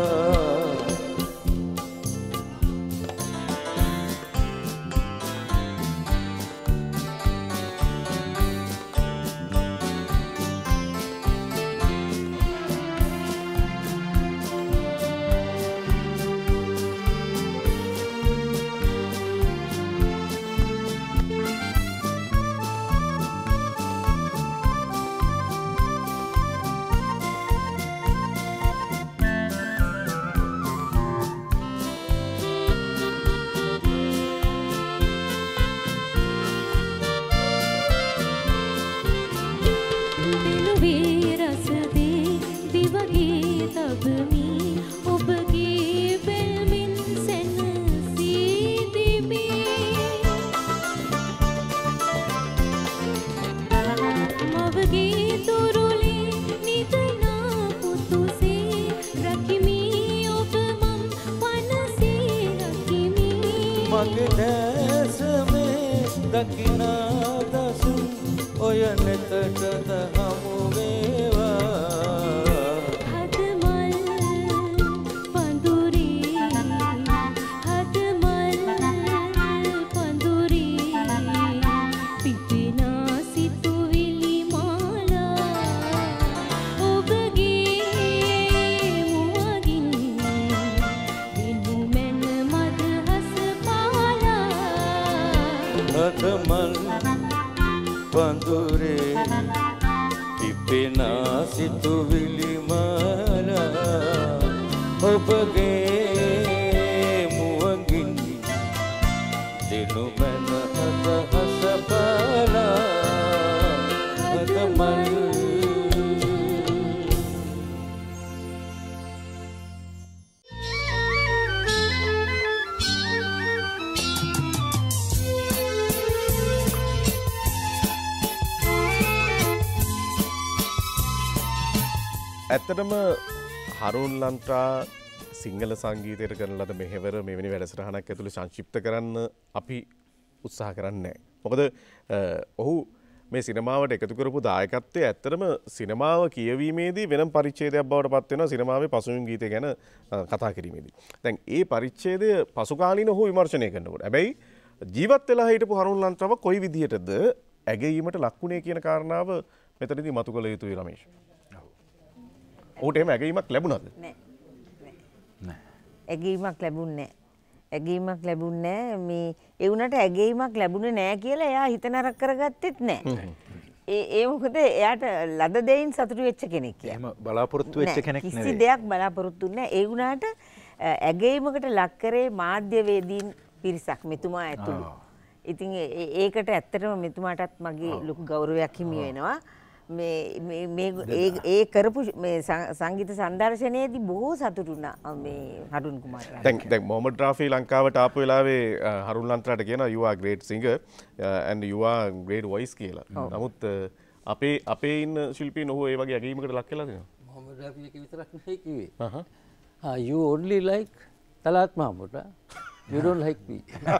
ඇත්තටම හරුන් ලන්ත්‍රා සිංහල සංගීතයට කරන ලද මෙහෙවර මෙවැනි වැඩසටහනක් ඇතුළේ සංක්ෂිප්ත කරන්න අපි උත්සාහ කරන්නේ නැහැ. මොකද ඔහු මේ සිනමාවට එකතු කරපු දායකත්වය ඇත්තටම සිනමාව කියවීමේදී වෙනම පරිච්ඡේදයක් බවට පත් වෙනවා සිනමාවේ පසුබිම් ගීතය ගැන කතා කිරීමේදී. දැන් ඒ පරිච්ඡේදය පසු කාලීන ඔහු විමර්ශනය කරනකොට හැබැයි ජීවත් වෙලා හිටපු හරුන් ලන්ත්‍රාව කොයි විදිහටද ඇගීමට ලක්ුණේ කියන කාරණාව මෙතනදී මතු කළ යුතුයි රමේෂ්. ඔහුට එහෙම ඇගීමක් ලැබුණාද? නෑ. නෑ. ඇගීමක් ලැබුණේ නෑ. ඇගීමක් ලැබුණේ නෑ. මේ ඒ වුණාට ඇගීමක් ලැබුණේ නෑ කියලා එයා හිත නරක කරගත්තෙත් නෑ. ඒ ඒ මොකද එයාට ලද දෙයින් සතුටු වෙච්ච කෙනෙක් කියලා. එහෙම බලාපොරොත්තු වෙච්ච කෙනෙක් නෙවෙයි. කිසි දෙයක් බලාපොරොත්තු නෑ. ඒ වුණාට ඇගීමකට ලක් කරේ මාධ්‍යවේදීන් පිරිසක් මෙතුමා ඇතුළු. ඉතින් ඒකට ඇත්තටම මෙතුමාටත් මගේ ලොකු ගෞරවයක් හිමි වෙනවා. මේ මේ ඒ කරපු මේ සංගීත සංදර්ශනයේදී බොහෝ සතුටු වුණා මේ හරුන් කුමාරයා. දැන් දැන් මොහමඩ් රාෆි ලංකාවට ආපු වෙලාවේ හරුන් ලන්ත්‍රාට කියනවා you are great singer and you are great voice කියලා. නමුත් අපේ අපේ ඉන්න ශිල්පීන් ඔහු ඒ වගේ ඇගීමකට ලක් වෙලා තියෙනවා. මොහමඩ් රාෆි එක විතරක් නෙවෙයි කිව්වේ. හහ. Ah you only like තලාත් මහමුඩ. You don't like me.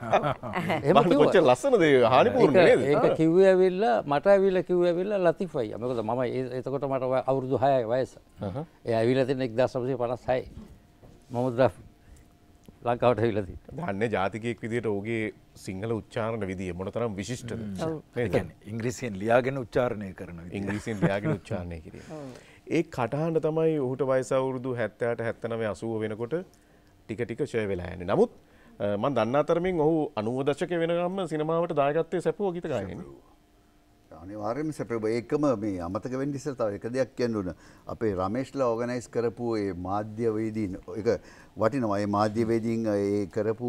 එහෙම කිව්වා. කොච්චර ලස්සනද ඒ හානිපූර්ණ නේද? ඒක කිව්වේ ඇවිල්ලා මට ඇවිල්ලා කිව්වේ ඇවිල්ලා ලතිෆ් අයියා. මොකද මම එතකොට මට අවුරුදු හයයි වයස. ඒ ඇවිල්ලා තියෙන එක්දාස් නවසිය පනස් හය. මොහමඩ් රාෆි ලංකාවට ඇවිල්ලා තියෙනවා. දන්නේ ජාතිකයෙක් විදියට ඔහුගේ සිංහල උච්චාරණ විදිය මොනතරම් විශිෂ්ටද? නේද? ඉංග්‍රීසියෙන් ලියාගෙන උච්චාරණය කරන විදිය. ඉංග්‍රීසියෙන් ලියාගෙන උච්චාරණය කිරීම. ඒ කටහඬ තමයි ඔහුට වයස අවුරුදු හැත්තෑ අට හැත්තෑ නවය අසූව වෙනකොට ටික ටික ෂය වෙලා යන්නේ. නමුත් මම දන්නා තරමින් ඔහු අනූව දශකයේ වෙනකම්ම සිනමාවට දායකත්වයේ සැපුවා ගීත ගායනයේ. අනිවාර්යයෙන්ම සැපුවා. ඒකම මේ අමතක වෙන්න ඉස්සර තව එක දෙයක් කියන්න ඕන. අපේ රමේෂ්ලා ඕගනයිස් කරපු ඒ මාධ්‍යවේදීන් ඒක වටිනවා. ඒ මාධ්‍යවේදීන් ඒ කරපු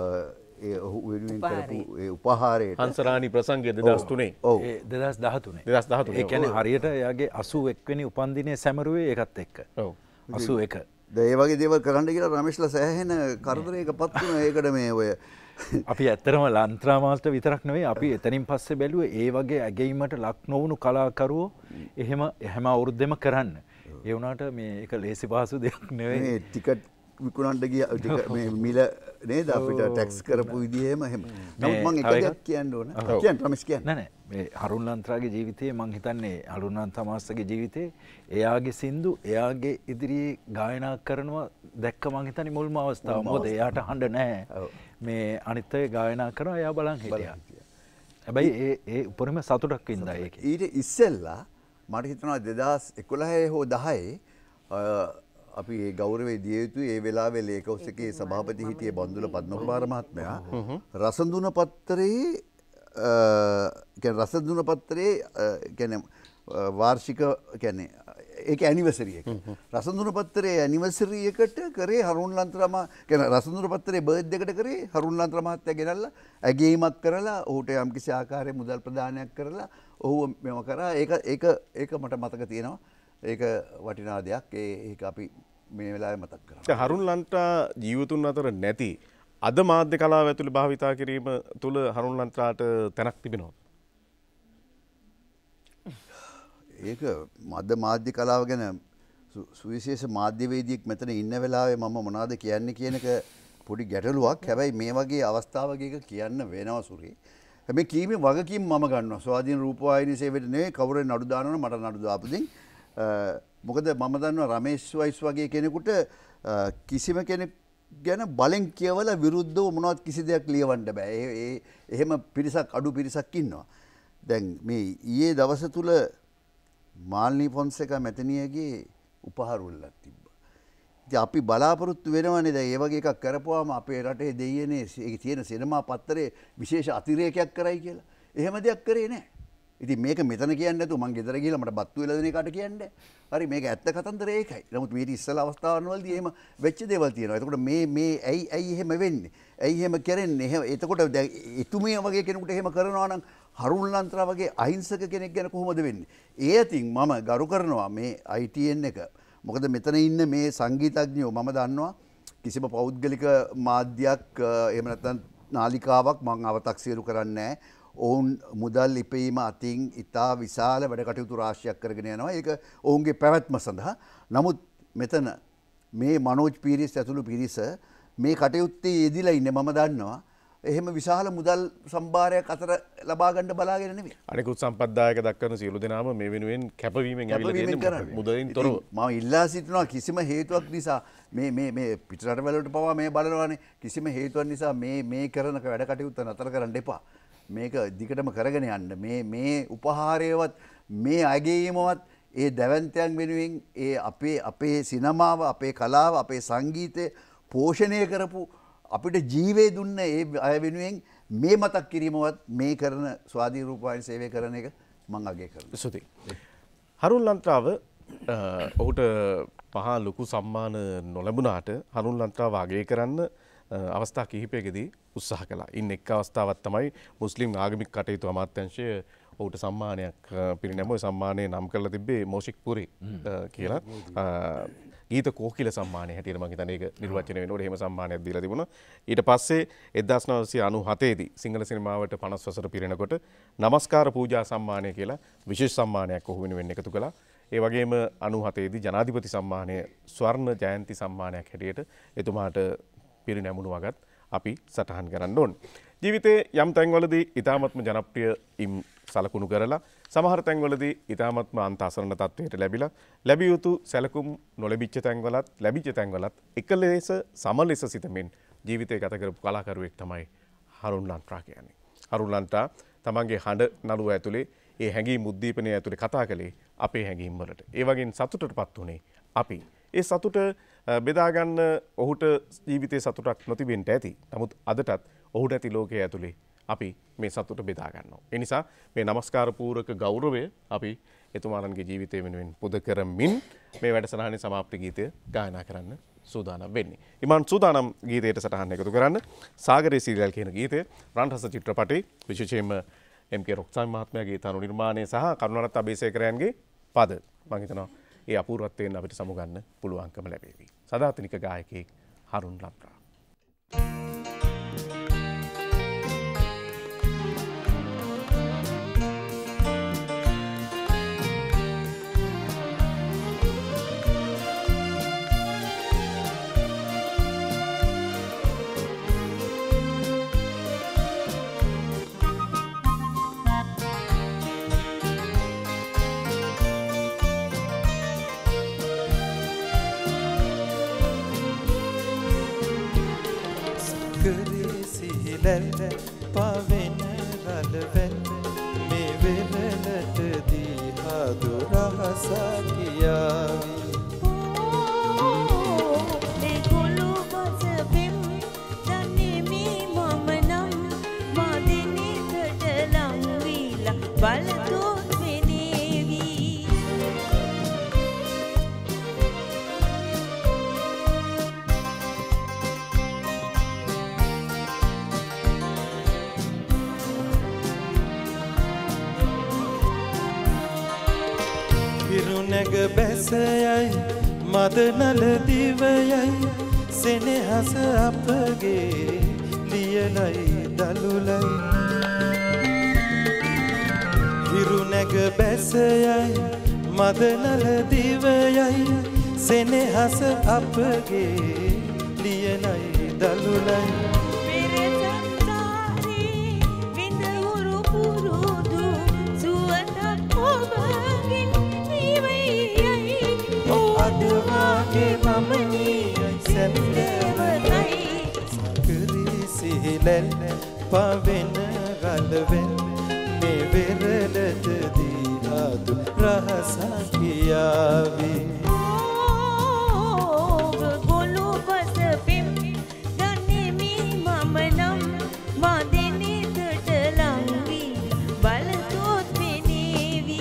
ඒ ඔහු වෙනුවෙන් කරපු ඒ උපහාරයට හංසරාණි ප්‍රසංගය දෙදහස් තුනේ. ඔව්. ඒ දෙදහස් දහතුනේ. දෙදහස් දහතුනේ. ඒ කියන්නේ හරියට එයාගේ අසූ එක් වෙනි උපන්දිනයේ සැමරුවේ ඒකත් එක්ක. ඔව්. අසූ එක. ඒ වගේ දේවල් කරන්න කියලා රමේෂ්ලා සෑහෙන කරදරයකපත් වුණා. ඒකට මේ ඔය අපි ඇත්තරම ලන්ත්‍රා මාල්ට විතරක් නෙවෙයි අපි එතනින් පස්සේ බැලුවේ ඒ වගේ ඇගීමට ලක් නොවුණු කලාකරුවෝ එහෙම හැම අවුරුද්දෙම කරන්න. ඒ වුණාට මේ ඒක ලේසි පහසු දෙයක් නෙවෙයි. මේ ටිකට් විකුණන්න ගිය මේ මිල නේද අපිට ටැක්ස් කරපු විදිහේම එහෙම. නමුත් මම එක දෙයක් කියන්න ඕන. කියන්න ප්‍රමිස් කියන්න. නෑ නෑ මේ හරුන් ලන්ත්‍රාගේ ජීවිතේ මං හිතන්නේ හරුන් ලන්ත්‍රා මාස්ටර්ගේ ජීවිතේ එයාගේ සින්දු එයාගේ ඉදිරියේ ගායනා කරනවා දැක්ක මං හිතන්නේ මුල්ම අවස්ථාව. මොකද එයාට හඬ නැහැ. මේ අනිත් අය ගායනා කරනවා එයා බලන් හිටියා. හැබැයි ඒ ඒ උපරිම සතුටක් වින්දා ඒකේ. ඊට ඉස්සෙල්ලා මට හිතනවා දෙදහස් එකොළහ හෝ දහයේ අපි ඒ ගෞරවය දිය යුතුයි. ඒ වෙලාවේ ලේකවුසකේ සභාපති හිටියේ බන්දුල පද්මකුමාර මහත්මයා රසඳුන පත්තරේ කියන්නේ රසඳුන පත්තරේ කියන්නේ වාර්ෂික කියන්නේ ඒක ඇනිවර්සරි එක. රසඳුන පත්තරේ ඇනිවර්සරි එකට කරේ හරුන් ලන්ත්‍රා කියන්නේ රසඳුන පත්තරේ බර්ත්ඩේ එකට කරේ හරුන් ලන්ත්‍රා මහත්තයා ගෙනල්ලා ඇගීමක් කරලා ඔහුට යම්කිසි ආකාරයේ මුදල් ප්‍රදානයක් කරලා ඔහුව මෙව කරා. ඒක ඒක ඒක මට මතක තියෙනවා. ඒක වටිනා දෙයක්. ඒ ඒක අපි මේ වෙලාවේ මතක් කරා. හරුන් ලන්ත්‍රා ජීවතුන් අතර නැති අද මාධ්‍ය කලාව ඇතුළේ භාවිතා කිරීම තුළ හරුන් ලන්ත්‍රාට තැනක් තිබෙනවා. ඒක මද මාධ්‍ය කලාව ගැන සුවිශේෂ මාධ්‍යවේදියෙක් මෙතන ඉන්න වෙලාවේ මම මොනවද කියන්නේ කියන එක පොඩි ගැටලුවක්. හැබැයි මේ වගේ අවස්ථාවක එක කියන්න වෙනවා සුරි. හැබැයි කීමේ වගකීම් මම ගන්නවා. ස්වාධීන රූපවාහිනී සේවයට නෙවෙයි කවුරුන් නඩු දානවනම් මට නඩු දාපුදින්. මොකද මම දන්නවා රමේෂ් වයිස් වගේ කෙනෙකුට කිසිම කෙනෙක් ගැන බලෙන් කියවලා විරුද්ධව මොනවත් කිසි දෙයක් ලියවන්න බෑ. ඒ එහෙම පිරිසක් අඩු පිරිසක් ඉන්නවා. දැන් මේ ඊයේ දවස තුල මාල්නී ෆොන්සේකා මැතිණියගේ උපහාරවලක් තිබ්බා. ඉතින් අපි බලාපොරොත්තු වෙනවනේ දැන් ඒ වගේ එකක් කරපුවාම අපේ රටේ දෙයියනේ ඒකේ තියෙන සිනමා පත්තරේ විශේෂ අතිරේකයක් කරයි කියලා. එහෙම දෙයක් කරේ නැහැ. ඉතින් මේක මෙතන කියන්නේ නැතුව මං ගෙදර ගිහලා මට බත්තු වෙලා දෙන එකට කියන්නේ. හරි මේක ඇත්ත කතන්දරේ ඒකයි. නමුත් මේ ඉස්සලා අවස්ථාවන් වලදී එහෙම වෙච්ච දේවල් තියෙනවා. එතකොට මේ මේ ඇයි ඇයි එහෙම වෙන්නේ? ඇයි එහෙම කරන්නේ? එහෙම එතකොට දැන් එතුමිය වගේ කෙනෙකුට එහෙම කරනවා නම් හරුන් ලන්ත්‍රා වගේ අහිංසක කෙනෙක් ගැන කොහොමද වෙන්නේ? ඒ අතින් මම ගරු කරනවා මේ I T N එක. මොකද මෙතන ඉන්න මේ සංගීතඥයෝ මම දන්නවා කිසිම පෞද්ගලික මාධ්‍යයක් එහෙම නැත්නම් නාලිකාවක් මම අව탁සිරු කරන්නේ නැහැ. ඔවුන් මුදල් ඉපීම අතින් ඉතා විශාල වැඩ කටයුතු රාශියක් කරගෙන යනවා. ඒක ඔවුන්ගේ පැවැත්ම සඳහා. නමුත් මෙතන මේ මනෝජ් පීරිස් ඇතුළු පිරිස මේ කටයුත්තේ යෙදිලා ඉන්නේ මම දන්නවා. එහෙම විශාල මුදල් සම්භාරයක් අතර ලබා ගන්න බලාගෙන නෙවෙයි. අනිකුත් සම්පත්දායක දක්වන සියලු දෙනාම මේ වෙනුවෙන් කැපවීමෙන් ඇවිල්ලා තියෙන්නේ මුදලින් තොරව. මම ඉල්ලා සිටිනවා කිසිම හේතුවක් නිසා මේ මේ මේ පිටරටවල වලට පවා මේ බලනවානේ. කිසිම හේතුවක් නිසා මේ මේ කරන වැඩ කටයුත්ත නතර කරන්න එපා. මේක දිගටම කරගෙන යන්න. මේ මේ උපහාරයවත් මේ අගයීමවත් ඒ දැවැන්තයන් වෙනුවෙන් ඒ අපේ අපේ සිනමාව අපේ කලාව අපේ සංගීතය පෝෂණය කරපු අපිට ජීවේ දුන්න ඒ අය වෙනුවෙන් මේ මතක් කිරීමවත් මේ කරන ස්වාධීන රූපවාහිනී සේවය කරන එක මම අගය කරනවා. ස්තුතියි. හරුන් ලන්ත්‍රාව ඔහුට මහා ලොකු සම්මාන නොලැබුණාට හරුන් ලන්ත්‍රාව අගය කරන්න අවස්ථා කිහිපයකදී උත්සාහ කළා. ඉන් එක් අවස්ථාවක් තමයි මුස්ලිම් ආගමික කටයුතු අමාත්‍යාංශය ඔහුට සම්මානයක් පිරිනැමුවේ. සම්මානය නම් කරලා තිබ්බේ මෝෂික් පුරි කියලා. ගීත කෝකිල සම්මානය හැටියට මම හිතන්නේ ඒක නිර්වචනය වෙනකොට එහෙම සම්මානයක් දීලා තිබුණා. ඊට පස්සේ එක්දාස් නවසිය අනූහතේ දී සිංහල සිනමාවට පනස් වසර පිරෙනකොට නමස්කාර පූජා සම්මානය කියලා විශේෂ සම්මානයක් ඔහු වෙනුවෙන් එකතු කළා. ඒ වගේම අනූහතේ දී ජනාධිපති සම්මානය ස්වර්ණ ජයන්ති සම්මානයක් හැටියට එතුමාට පිරිනැමුණු වගත් අපි සටහන් කරන්න ඕන. ජීවිතයේ යම් තැන්වලදී ඉතාමත්ම ජනප්‍රිය ඉම් සලකුණු කරලා සමහර තැන්වලදී ඉතාමත්ම අන්ත අසරණ තත්වයට ලැබිලා ලැබිය යුතු සැලකුම් නොලැබිච්ච තැන්වලත් ලැබිච්ච තැන්වලත් එක ලෙස සම ලෙස සිතමින් ජීවිතය ගත කරපු කලාකරුවෙක් තමයි හරුන් ලන්ත්‍රා කියන්නේ. හරුන් ලන්ත්‍රා තමන්ගේ හඬ නළුව ඇතුලේ ඒ හැඟීම් උද්දීපනය ඇතුලේ කතා කළේ අපේ හැඟීම් වලට. ඒ වගේම සතුටටපත් උනේ අපි. ඒ සතුට බෙදා ගන්න ඔහුට ජීවිතේ සතුටක් නොතිබෙන්න ඇති. නමුත් අදටත් ඔහුට ඇති ලෝකයේ ඇතුලේ අපි මේ සතුට බෙදා ගන්නවා. ඒ නිසා මේ নমස්කාර පූරක ගෞරවය අපි එතුමාණන්ගේ ජීවිතය වෙනුවෙන් පුද කරමින් මේ වැඩසටහනේ සමාප්ති ගීතය ගායනා කරන්න සූදානම් වෙන්නේ. ඉමන් සූදානම් ගීතයට සටහන් එකතු කරන්න සාගරේ සීරියල් කියන ගීතය රන්හස චිත්‍රපටයේ විශේෂයෙන්ම එම් කේ රොක්සාන් මහත්මයාගේ තනු නිර්මාණය සහ කරුණාරත් අබේසේකරයන්ගේ පද මම හිතනවා ඒ අපූර්වත්වයෙන් අපිට සමුගන්න පුළුවන්කම ලැබේවි. සදාතනික ගායකයෙක් හරුන් ලන්ත්‍රා. සිහිලැල් පවෙන රළවැල් මේ වෙරළටදී හදු රහසා කියාවි බලතොත් වෙනේවි හිරුනැග බැසයයි මදනල දිවයයි සෙනෙහස අපගේ ලියලයි දළුලයි හිරුනැග බැසයයි මදනල දිවයයි සෙනෙහස අපගේ ලියලයි දළුලයි අදවාගේ මමනී සැම්දවනයි සකරී සිහිලැල් පවෙන රළවැල් මේ වෙරළටදී ආදු රහසා කියාවි ගොළු බස පෙම් ගන්නෙමි මම නම් මදෙනෙතට ලංවී බලතොත් වෙනේවි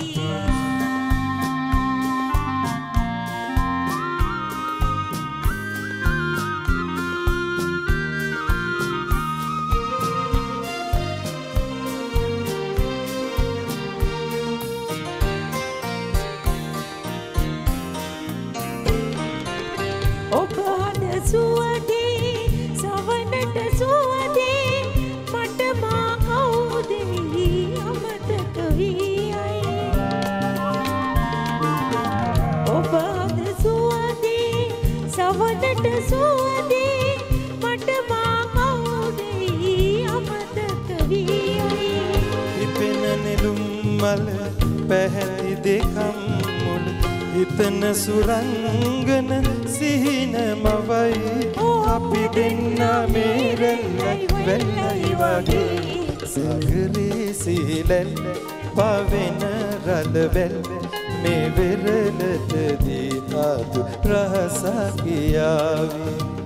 ඔබ හද සුවදේ සවනට සුවදේ මට මා කවුද විහි අමතක වීයයි ඔබ හද සුවදේ සවනට සුවදේ මට මා කවුද විහි අමතක වීයයි ඉපෙන නෙළුම් මල පැහැති දෙකම් මුල හිතන සුරංගන සිහින මවයි අපි දෙන්න මේ රැල්ලයි වෙල්ලයි වගේ සගරී සිහිලැල් පවෙන රළවැල් මේ වෙරළටදී ආදු රහසා කියාවි